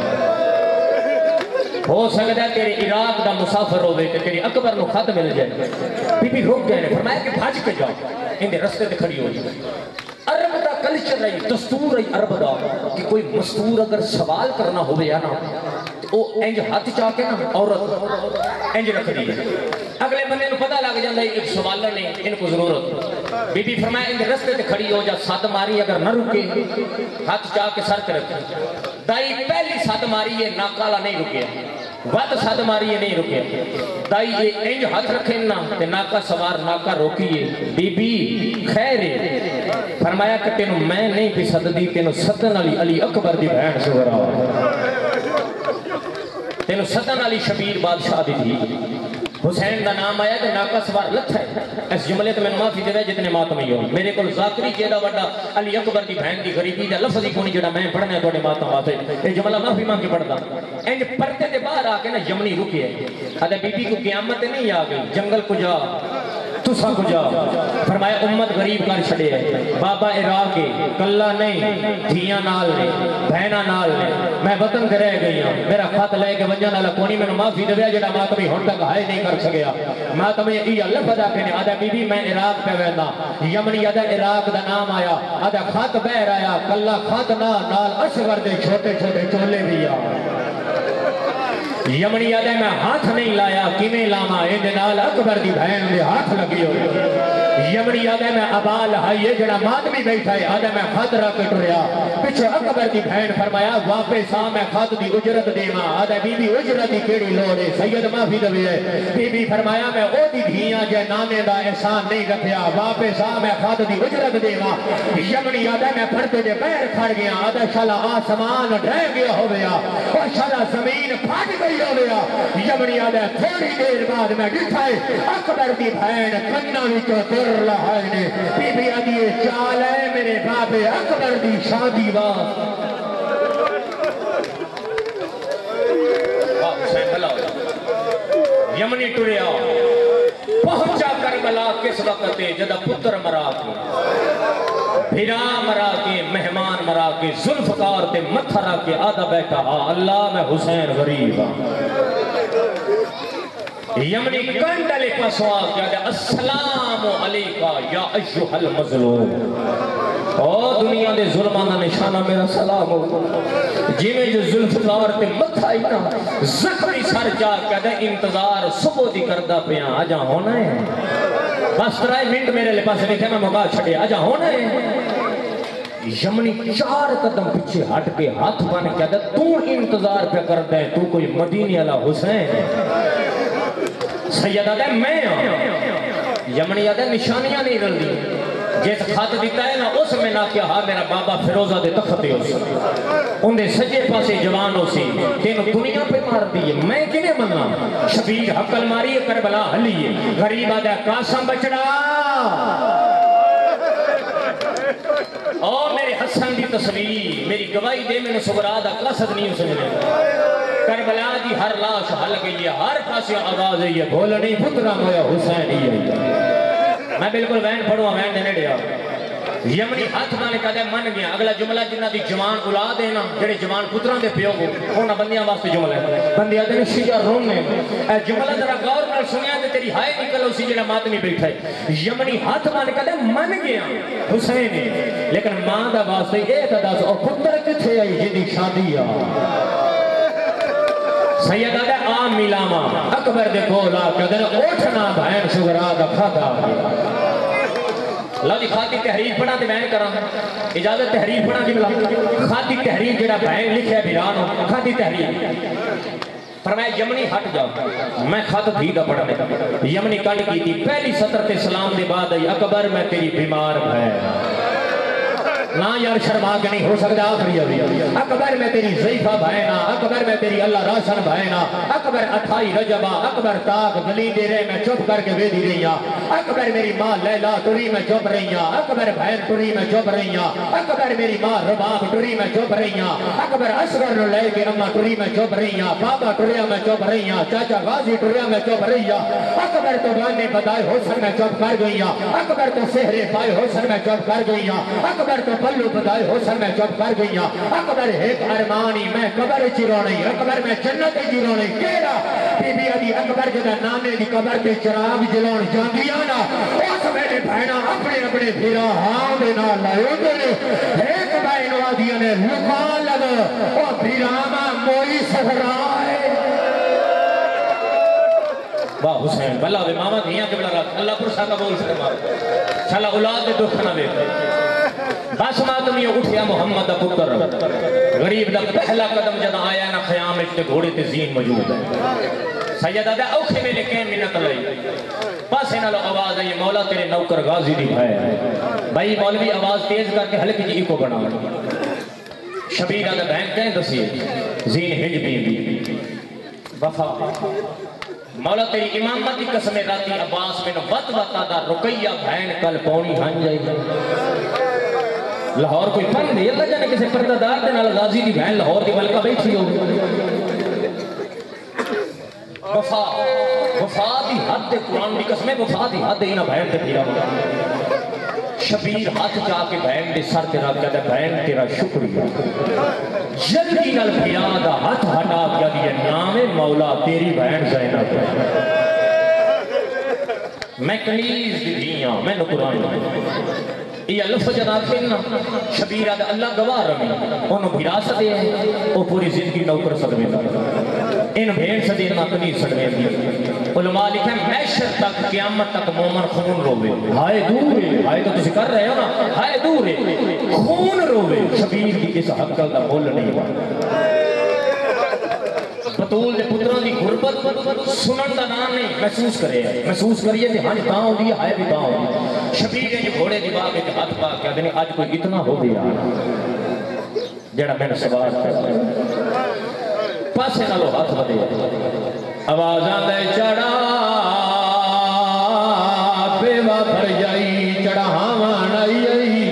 ہو سکتا ہے تیرے عراق دا مسافر ہوئے کہ تیری اکبر نو خط مل جائے بی بی روک گئے نے فرمایا کہ بھاج کے جاؤ ان دے رستے دے کھڑی ہو جائے عرب دا کلچر رہی دستور رہی عرب دا کہ کوئی مستور اگر سوال کرنا ہوئے یا نا وہ انج ہاتھ چاہ کے نا عورت انج رکھ دی اگلے بندے نو پتہ لگ جاندہ ایک سوالہ نے ان کو ضرورت بی بی فرمایا ان دے رستے دے کھڑی ہو جا ساتھ ماری اگر نہ رکے ہاتھ چاہ کے سر کے رکھے دائی پہلی ساتھ ماری ہے ناکالا نہیں رکے وقت ساتھ ماری ہے نہیں رکے دائی یہ انج ہاتھ رکھیں نا تے ناکا سوار ناکا روکیے بی بی خیر ہے فرمایا کہ تینو میں نہیں بھی صد دی تینو صدن علی اکبر دی بہن سے ورہا تینو صدن علی شبیر بادشاہ دی تھی حسین دا نام آیا کہ ناکا سوار لتھ ہے اس جملے تو میں معافی دے رہے جتنے ماتمی ہو میرے کو ذاکری جیدہ وڈا علی اکبر دی بہن دی غریبی دا لفظ ہی کونی جڑا میں پڑھنے ہیں توڑے ماتم آتے یہ جملہ معافی مانگ کے پڑھتا انج پردے دے باہر آکے نا یمنی رکے آدھے بی بی کو قیامت نہیں آگئی جنگل کو جا تسا کو جا فرمایا امت غریب کر چھڑے ہے بابا عراق کے کلہ نہیں دھیاں نال نے بہنہ نال نے میں وطن دے رہ گئی ہوں میرا خط لے کے ونجا نالا کونی میں معافی دے جڑا ماتمی ہون تک ہائے نہیں کر سکیا ماتمی ای اللہ پدا کہنے آدھا بی بی میں عراق پہ وینا یمنی آدھا عراق دا نام آیا آدھا خط بہر آیا کلہ خط نال اصغر دے چھوٹے چھوٹے چولے بھی آیا یمنی آدھے میں ہاتھ نہیں لایا کیمیں لاما نال اکبر دی بہن دے ہاتھ لگی ہوئی یمنی آدھے میں ابال ہائیے جڑا مادمی بیٹھا ہے آدھے میں خط رکھ ٹریا پچھو اکبر دی بہن فرمایا واپس آ میں خط دی اجرت دیما آدھے بی بی اجرت دی کیڑی لوڑے سید معافی دوی ہے بی بی فرمایا میں او دی دھیاں جے نانے دا احسان نہیں رکھیا واپس آ میں خط دی اجرت دیما یمنی آدھے میں پھڑتے دے پیر کھڑ گیا آدھے شالا آسمان ڈھے گیا ہو گیا اور شالا زمین پھٹ گئی ہو گیا یمنی آدھے تھوڑی دیر بعد میں ڈٹھائے اکبر دی بہن کنہ وچوں تر لہائے نے بی بی آدھیے چال ہے میرے بابے اکبر دی شادی یمنی ٹریا پہنچا کربلا کس وقت جدہ پتر مرا کے بھیرا مرا کے مہمان مرا کے ذوالفقار تے متھرا کے آدھا بیٹھا اللہ میں حسین غریب یمنی کنڈلے پسوا کیا دے السلام علیکہ یا ایہا المظلوم او دنیا دے ظلمانہ نشانہ میرا سلام ہو جی میں جو ذوالفقار تے متھا ہی نا زخمی سر جا کیا دے انتظار صبح دی کردہ پیاں آجا ہونا ہے بس 3 منٹ میرے لئے پاس نہیں تھے میں موقع چھڑے آجا ہونا ہے یمنی 4 قدم پیچھے ہٹ کے ہاتھ بانے کیا دے تو انتظار پہ کر دے تو کوئی مدینی علی حسین سید آدھے میں یمنی آدھے نشانیاں نہیں رل دی جیسا خط دیتا ہے نا اس میں نہ کیا ہاں میرا بابا فیروزہ دے تختے ہو سی ان دے سجے پاسے جوان ہو سی تینوں دنیا پہ مار دیئے میں کنے مننا شبیر حقل ماری ہے کربلا حلی ہے غریب آدھے قاسم بچڑا او میرے حسن دی تصویر میری گواہی دے میں نے سبرا دا قصد نہیں سمجھنے کربلا دی ہر لاش حل گئی ہے ہر پاسے آواز ہے یہ بھولنی پترہ مویا حسین ہی ہے میں بالکل وین پڑھوا وین دینے دیا یمنی ہاتھ بانے کہتے من گیا اگلا جملہ جنہ دی جوان اولاد ہے نا جڑے جوان پتران دے پیو گو ہونا بندیاں واسطے جملہ ہے بندیاں دے شجا روم نے اے جملہ ذرا غور نال سنیا تے تیری ہائے نکل اسی جڑا ماتمی بیٹھا ہے یمنی ہاتھ بانے کہتے من گیا حسین ہے لیکن ماں دا واسطے ایک اداس اور پتر کتھے آئی جدی شادی آ سید آدھے آم میلاما اکبر دے کولا کدر اوٹھنا بھین شگرا دا کھادا اللہ جی خاطی تحریر پڑھا دے بین کرا اجازت تحریر پڑھا دی بلا خاطی تحریر جڑا بین لکھے بیرانو خاطی تحریر فرمایا یمنی ہٹ جاؤ میں خط بھیگا پڑھنے یمنی کٹ کی تھی پہلی سطر تے سلام دے بعد اکبر میں تیری بیمار بھین نا یار شرما کے نہیں ہو سکتا آخری ابھی اکبر میں تیری ضعیفہ بھائینا اکبر میں تیری اللہ راشن بھائینا اکبر 28 رجبہ اکبر تاک گلی دے رہے میں چپ کر کے وے دی رہی اکبر میری ماں لیلا ٹری میں چپ رہی اکبر بہن ٹری میں چپ رہی اکبر میری ماں رباب ٹری میں چپ رہی اکبر اصغر نو لے کے اماں ٹری میں چپ رہی بابا ٹریا میں چپ رہی چاچا غازی ٹریا میں چپ رہی اکبر تو بانے بدائے حسن میں چپ کر گئی اکبر تو سہرے پائے حسن میں چپ کر گئی اکبر تو پلو بدائے حسن میں چپ کر گئی اکبر ایک ارمانی میں قبر چرونی اکبر میں جنت چرونی کیڑا بی بی علی اکبر جدہ نانے دی قبر کے چراغ جلون جاندیانا اس میرے بہنہ اپنے اپنے بھیرا ہاں دینا لائے دنے ایک بہن وادیہ نے لکھا لگا اور بھیراما موئی سہرائے واہ حسین بلا بے ماما دھیاں کے بلا رکھ اللہ پر ساکہ بول سکتے مارا چلا اولاد دے دکھ نہ بے بس ماتمی اٹھیا محمد دا پتر غریب دا پہلا قدم جدا آیا نا خیام اجتے گھوڑے تے زین موجود ہے سیدہ دے اوکھے میں لکھیں منت لئی پاس انہا لو آواز ہے یہ مولا تیرے نوکر غازی دی بھائی بھائی مولوی آواز تیز کر کے حلقی جی کو بنا شبیر آدھا بہن کہیں دسی زین ہنج بھی وفا مولا تیری امامت کی قسم راتی عباس میں وط وط آدھا رکیہ بہن کل پونی ہن جائی لاہور کوئی پن دے اللہ جانے کسے پردہ دار دے نال غازی دی بہن لاہور دی ملکہ بیٹھی ہو وفا دی حد دے قرآن دی قسمیں وفا دی حد دے انہا بہن تے پھیرا ہو شبیر ہاتھ جا کے بہن دے سر تیرا کیا دے بہن تیرا شکریہ جلدی نال پھیرا دا ہاتھ ہٹا کیا دیا نام مولا تیری بہن زینب میں کنیز دی دیاں میں نے قرآن یہ لفظ جدا کھلنا شبیر آدھا اللہ گواہ رمی انہوں بھیرا سدے ہیں وہ پوری زندگی نوکر سدوے دا ان بھین سدے نا کنیز سدوے دی علماء لکھیں محشر تک قیامت تک مومن خون روے ہائے دور ہے ہائے تو تسی کر رہے ہو نا ہائے دور ہے خون روے شبیر کی اس حقل دا بول نہیں ہوا بطول دے پتران دی غربت سنن دا نام نہیں محسوس کریے تھے ہاں تاں ہو دیا ہائے بھی تاں ہو دیا شبیر نے گھوڑے دی باغ کے ہاتھ پاک کیا دینے آج کوئی اتنا ہو گیا جڑا میں نے سوال کیا پاسے نہ لو ہاتھ بدے آوازاں دے چڑھا بیوہ بھر جائی چڑھا ہاں نائی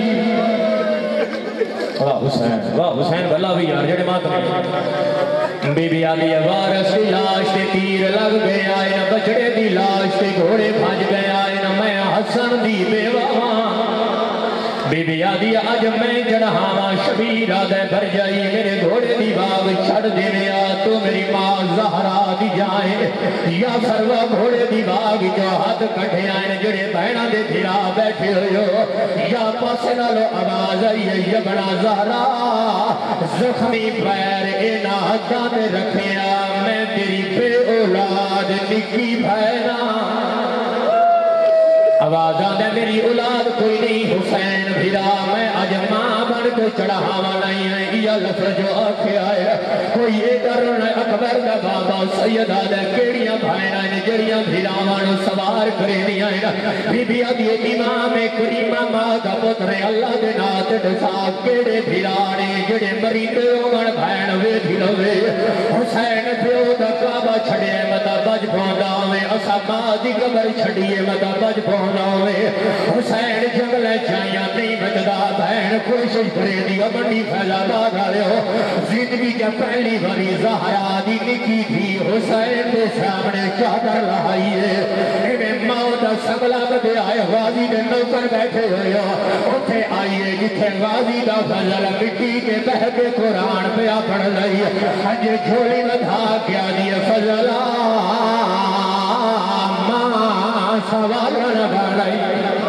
واہ حسین بھلا بھی یار جڑے مات میں بی بی آدھی وارث دی لاش تے تیر لگ گیا ہے، بچڑے دی لاش تے گھوڑے بھج گیا ہے، میں حسن دی بیوہ بی بی آدھی آج میں چڑھاواں شبیر آدھے بھر جائی میرے گھوڑے دی باغ چھڑ دیویا تو میری ماں زہرا دی جائے یا فروا گھوڑے دی باغ جو ہاتھ کٹھے آئے جڑے بہنہ دے دھرا بیٹھے ہوئے یا پاسے نالو آواز آئی یا بڑا زہرا زخمی پیر اینا حدان رکھیا میں تیری بے اولاد نکی بہنہ آواز آدھے میری اولاد کوئی نہیں حسین بھیرا میں آج ماں بن کے چڑھاوا نہیں ہے یہ لفظ جو آکھے آئے کوئی یہ کرن اکبر دا بابا سید آدھے کیڑیاں بھائنہ نے جڑیاں بھیراوانو سوار کرے نہیں آئے بی بی آدھے امام کریمہ ماں کا پتر اللہ دے نات دسا کیڑے بھیرانے جڑے مریدے ہوگن بھائن وے بھیروے حسین پیو دا کعبہ چھڑے مطا بج پوندا میں اسا ماں دی قبر چھڑیے مطا بج پوندا حسین جنگل چاہیاں نہیں بچدا بہن کوشش کرے دی بڑی پھیلا باغا لے ہو زندگی کے پہلی باری زہرا دی نکی تھی حسین دے سامنے چادر لہائی ہے ایویں موت سبلا بدے آئے غازی دے نوکر بیٹھے ہوئے ہو اتھے آئیے جتھے غازی دا فضل مٹی کے بہ کے قرآن پہ آ پڑھ لئی حج جھولی بدھا کیا دیے فضلہ سوالن بڑھائی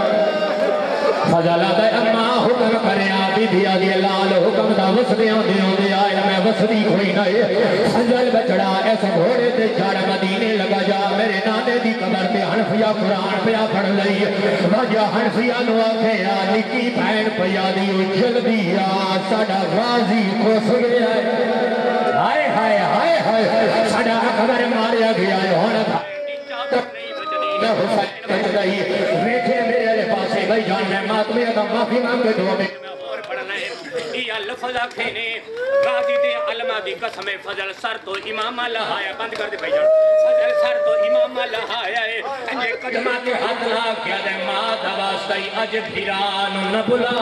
فضلہ دے اماں حکم کریا بی بی آدھی لال حکم دا وسدیاں دیوں دے آئے میں وسدی کوئی نئے فضل بچڑا ایسا گھوڑے تے چڑ مدینے لگا جا میرے نانے دی قبر تے حنفیہ قرآن پیا پڑھ لئی وجہ حنفیہ نو آکھیا نکی بہن پیا دیو جلدی آ ساڑا غازی خوش گیا ہے ہائے ہائے ہائے ہائے ساڑا اکبر ماریا گیا ہے ہونا تھا میں حسین بچ رہی ویٹھے میرے لے پاسے بھائی جان میں ماتمی ادا معافی مانگے دو میں اور پڑھنا ہے یہ لفظ آکھینے غازی دے علمہ دی قسم فضل سر تو امامہ لہایا بند کر دے بھائی جان فضل سر تو امامہ لہایا ہے انجے قدمہ کے ہاتھ لا کیا دے ماں دواستی اج بھیران نہ بلا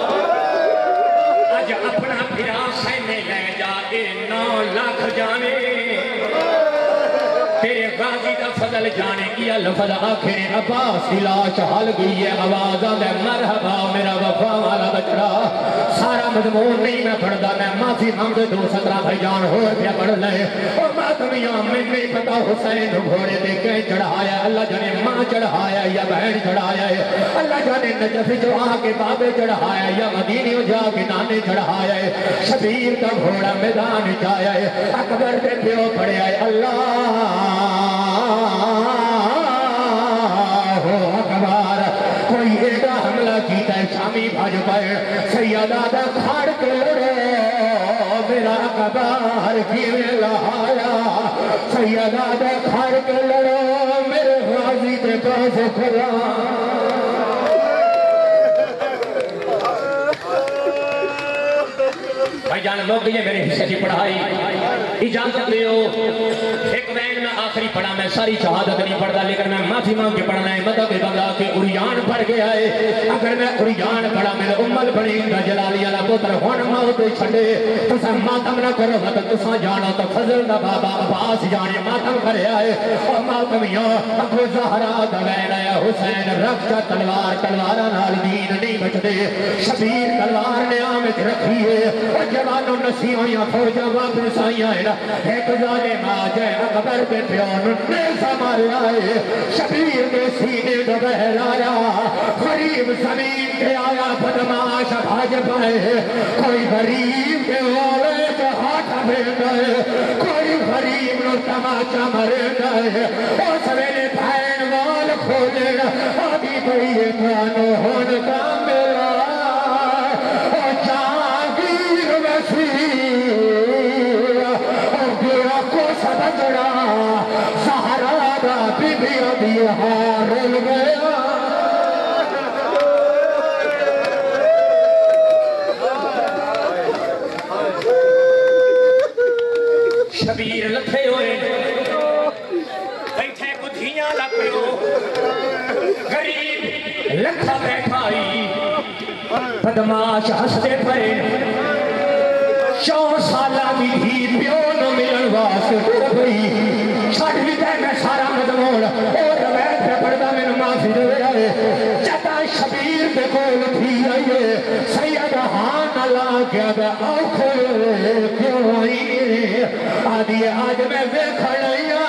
اج اپنا بھیران سینے لے جا اے 9 لاکھ جانے تیرے غازی دا فضل جانے کیا لفظ آخر عباس لاش حل گئی ہے آواز آدھے مرحبا میرا وفا والا بچڑا سارا مضمون نہیں میں پڑھ دا میں معافی مانگے 217 بھائی جان ہو پیا پڑھ لے اور ماتمیاں میں نہیں پتا حسین گھوڑے دے کہیں چڑھایا اللہ جانے ماں چڑھایا یا بہن چڑھایا ہے اللہ جانے نجف جو آ کے بابے چڑھایا یا مدینی جا کے نانے چڑھایا ہے شبیر کا گھوڑا میدان جایا ہے اکبر دے پیو پڑھیا ہے اللہ اکبر کوئی ایڈا حملہ کیتا ہے شامی بھاج پائے سیدہ دا کھاڑ کے لڑو میرا اکبر کیویں لہایا سیدہ دا کھاڑ کے لڑو میرے غازی دے پاس کھلا بھائی جان لوگ یہ میرے حصے کی پڑھائی اجازت دے ہو ایک وین میں آخری پڑھا میں ساری شہادت نہیں پڑھتا لیکن میں معافی مانگ کے پڑھنا ہے مدد بنگا کے اریان پڑھ گیا ہے اگر میں اریان پڑھا میں امل بڑی اندہ جلالی اللہ پتر ہون موت چھڑے تسا ماتم نہ کرو وقت تسا جانا تو فضل دا بابا عباس جانے ماتم کرے آئے اور ماتمیاں ابو زہرا دوین آیا حسین رکھتا تلوارہ نال دین نہیں بچدے شبیر تلوار نے آمد رکھی ہے اور جوانوں نسیوں یا فوجہ واپس آئیاں ہے ایک ظالم آجائے اکبر کے پیون نے سمارے آئے شبیر نے سینے دو بہلایا غریب زمین کے آیا بدماش بھاج پائے کوئی غریب کے والے کے ہاتھ بھیڑ گئے کوئی غریب نو تماچا مرے گئے اور سویلے بھین وال کھولے آگی بڑی ایکانو ہون کا میرا اور جاگیر وسیع اور گیا کو سبجڑا سہارا دا بی بی ابھی ہارل گیا شبیر لکھے ہوئے بیٹھے کو دھیاں لکھو غریب لکھا بیٹھائی بدماش ہستے پڑے 4 سالہ بھی دھی پیو نو ملن واسطے ٹر گئی چھڑ لیتا میں سارا مضمون اور روایت پہ پڑھتا میں معافی دے آئے جدا شبیر دے کول تھی آئیے سید ہاں لا کیا بے آنکھوں کیوں آئیے آدھی آج میں ویکھا لیا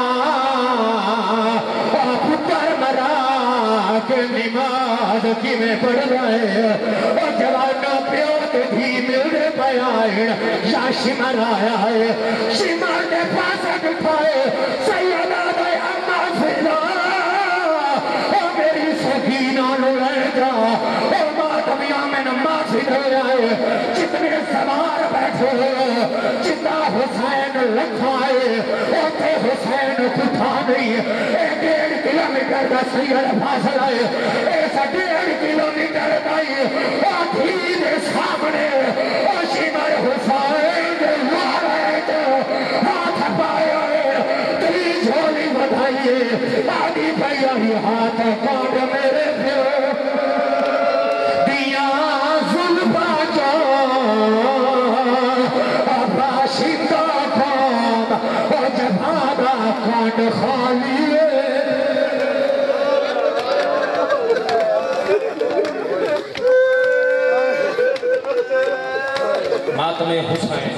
پتر مرا کے نماز کی میں پڑھ رہے اور جوانا پیوت بھی ملے پیائن یا شمر آیا ہے شمر نے پاسک پائے سیدہ دے اما فضا اور میری سکینہ نو رہ جا اور ماتمیاں میں نمازی دے آئے جتنے سوار بیٹھے جتنا حسین لکھائے اوتے حسین کتھا نہیں ایک 1.5 کلومیٹر کا سیڑ فاصلہ ہے ایسا 1.5 کلومیٹر کا ہی آتھین سامنے اور شمر حسین وارد ہاتھ پایا ہے تری جھولی بدھائیے آدھی پہیا ہی ہاتھ کاٹ میرے پیو دیا ظلمہ جان اباشدہ کام اور جبادہ کاٹ خالی ہے ماتم حسین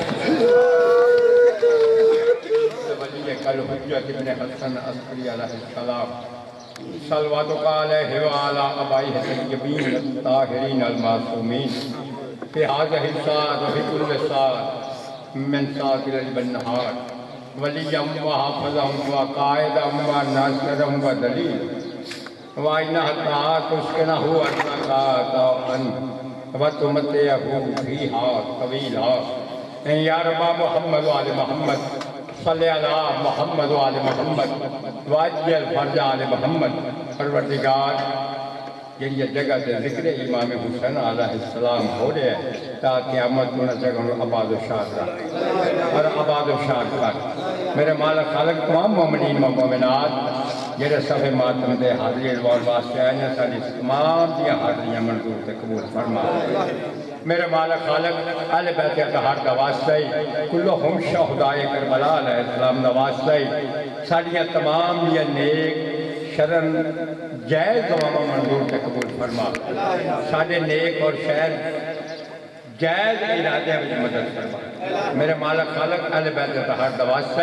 ولی کل حجت ابن حسن عسکری علیہ السلام صلواتک علیہ وعلا ابائیہ طیبین الطاہرین المعصومین فی هذه الساعة وفي كل ساعة من ساعة الليل والنهار وليا وحافظا وقائدا وناصرا ودليلا وإنها الطاعات تسكنه أرضك وتمتعه فيها طويلا يا رب محمد وآل محمد صلی علی محمد وآل محمد واجل فرج آل محمد پروردگار یہ جگہ سے ذکر امام حسین علیہ السلام ہو رہے ہیں تاکہ قیامت کو نہ جگہ آباد و شاد رہا اور آباد و شاد کر میرے مالک خالق تمام مومنین و مومنات جیرے صفحے ماتم دے حاضری الوال واسطے آئیں ساری تمام دیا حاضریاں منظور تے قبول فرما میرے مالک خالق اہل بیت اطہار دا واسطہ کلہم شہدائے کربلا علیہ السلام دا واسطہ ساڑیاں تمام یہ نیک شرن جائز دعاں منظور تے قبول فرما ساڑھے نیک اور شہر جائز ارادے میں مدد فرما میرے مالک خالق اہل بیت اطہار دا واسطہ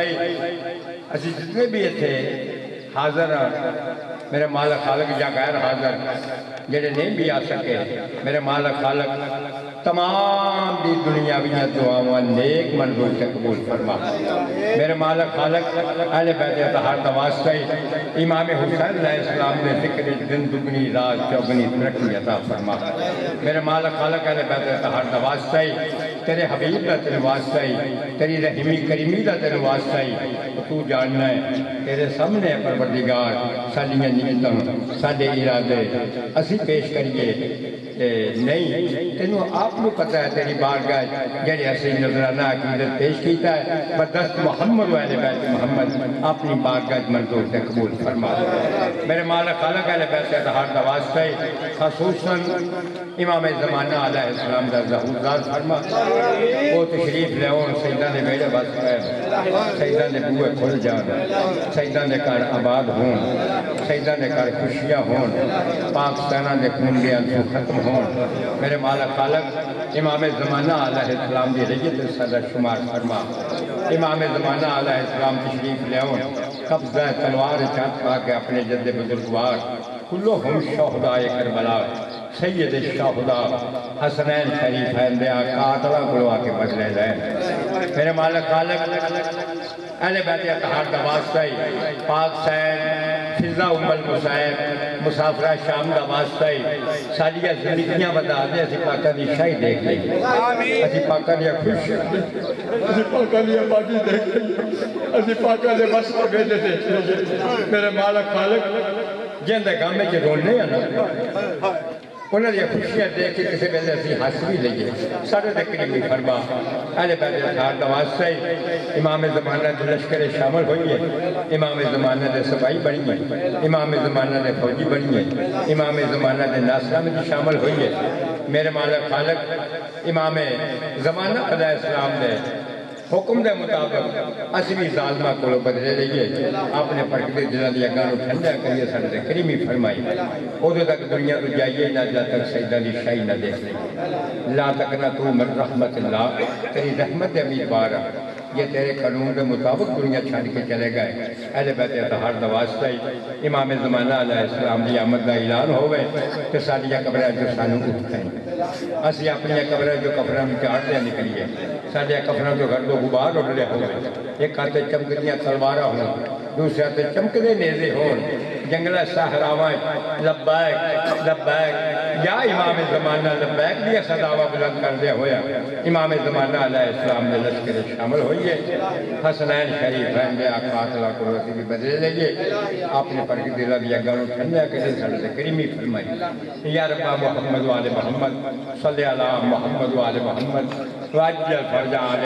اسی جتنے بھی تھے حاضر میرے مالک خالق یا غیر حاضر جڑے نہیں بھی آ سکے میرے مالک خالق تمام دی دنیاوی دعاواں نیک منظور سے قبول فرما میرے مالک خالق اہل بیت اطہار دا واسطہ امام حسین علیہ السلام نے ذکر دن دگنی رات چوگنی ترقی عطا فرما میرے مالک خالق اہل بیت اطہار دا واسطہ تیرے حبیب دا تیرے واسطہ تیری رحمی کریمی دا تیرے واسطہ تو جاننا ہے تیرے سامنے پروردگار سالیاں نیتاں ساڑے ارادے اسی پیش کریے نہیں تینوں آپ کو پتہ ہے تیری بارگاہ جڑے اسی نظرانہ عقیدت پیش کیتا ہے بدست محمد و اہل بیت محمد اپنی بارگاہ منظور سے قبول فرما میرے مالک خالق اہل بیت اطہار دا واسطہ خصوصاً امام زمانہ علیہ السلام دا ظہور ذات فرما وہ تشریف لے اور سیدہ نے میرے واسطہ ہے سیدہ نے بوئے کھل جان سیدہ نے کار آباد ہون سیدہ نے کار خوشیاں ہون پاکستانہ نے خون کے انسو ختم ہون میرے مالک خالق امام زمانہ علیہ السلام دی رجت صدر شمار فرما امام زمانہ علیہ السلام تشریف لے اور قبضہ تلوار چاہت پا کے اپنے جد بزرگوار کلہم شہدائے کربلا سید الشہداء حسنین شریفین دیا قاتلہ گلوا کے بدلے لیں میرے مالک خالق اہل بیت اطہار دا واسطہ پاک سین فضا ام المسائب مسافرہ شام دا واسطہ سالیہ زندگیاں بتا دے اسی پاکہ دی شاہی دیکھ لیں اسی پاکہ دیا خوش اسی پاکہ دیا باقی دیکھ لیں اسی پاکہ دیا بس بیٹے دیکھ لیں میرے مالک خالق جن دے گامے کے رونے ہیں نا انہوں نے خوشیاں دیکھ کے کسی ویلے اسی حاصلی لئیے سارے دکھنی بھی فرما اہل بیت اطہار دا واسطہ امام زمانہ دے لشکر شامل ہوئیے امام زمانہ دے سپاہی بنیے امام زمانہ دے فوجی بنیے امام زمانہ دے ناصرہ میں شامل ہوئیے میرے مالک خالق امام زمانہ علیہ السلام دے حکم دے مطابق اسی بھی ظالمہ کو بدلے لئیے اپنے پرکتے دلہ دیا گانو ٹھنڈا کریے سڑتے کریمی فرمائی ادھے تک دنیا تو جائیے نہ جا تک سیدہ دی شاہی نہ دیکھ لیں لا تکنا تو من رحمت اللہ تیری رحمت امید بارا یہ تیرے قانون کے مطابق دنیا چھاڑ کے چلے گئے اہل بیت اطہار دا واسطہ ہی امام زمانہ علیہ السلام دی آمد دا اعلان ہوئے کہ سالیہ قبرہ جو سانو اٹھائیں اسی اپنی قبرہ جو قبرہ میں چاڑتے نکلیے سالیہ قبرہ جو گھر دو غبار اٹھ لے ہوئے ایک آتے چمکدیاں تلوارہ ہوں دوسرے آتے چمکدے نیزے ہوں جنگلہ صحراوائیں لبیک لبیک یا امام زمانہ لبیک دیا صداوہ بلند کر دیا ہویا امام زمانہ علیہ السلام نے لشکر شامل ہوئیے حسنین شریف ہیں بے آقات اللہ کو رسی بھی بدلے لئیے آپ نے پر کی دلہ دیا گانو ٹھنڈا کسی سڑ سے کریمی فرمائی یا ربا محمد و آل محمد صلی اللہ محمد و آل محمد واجل فرجا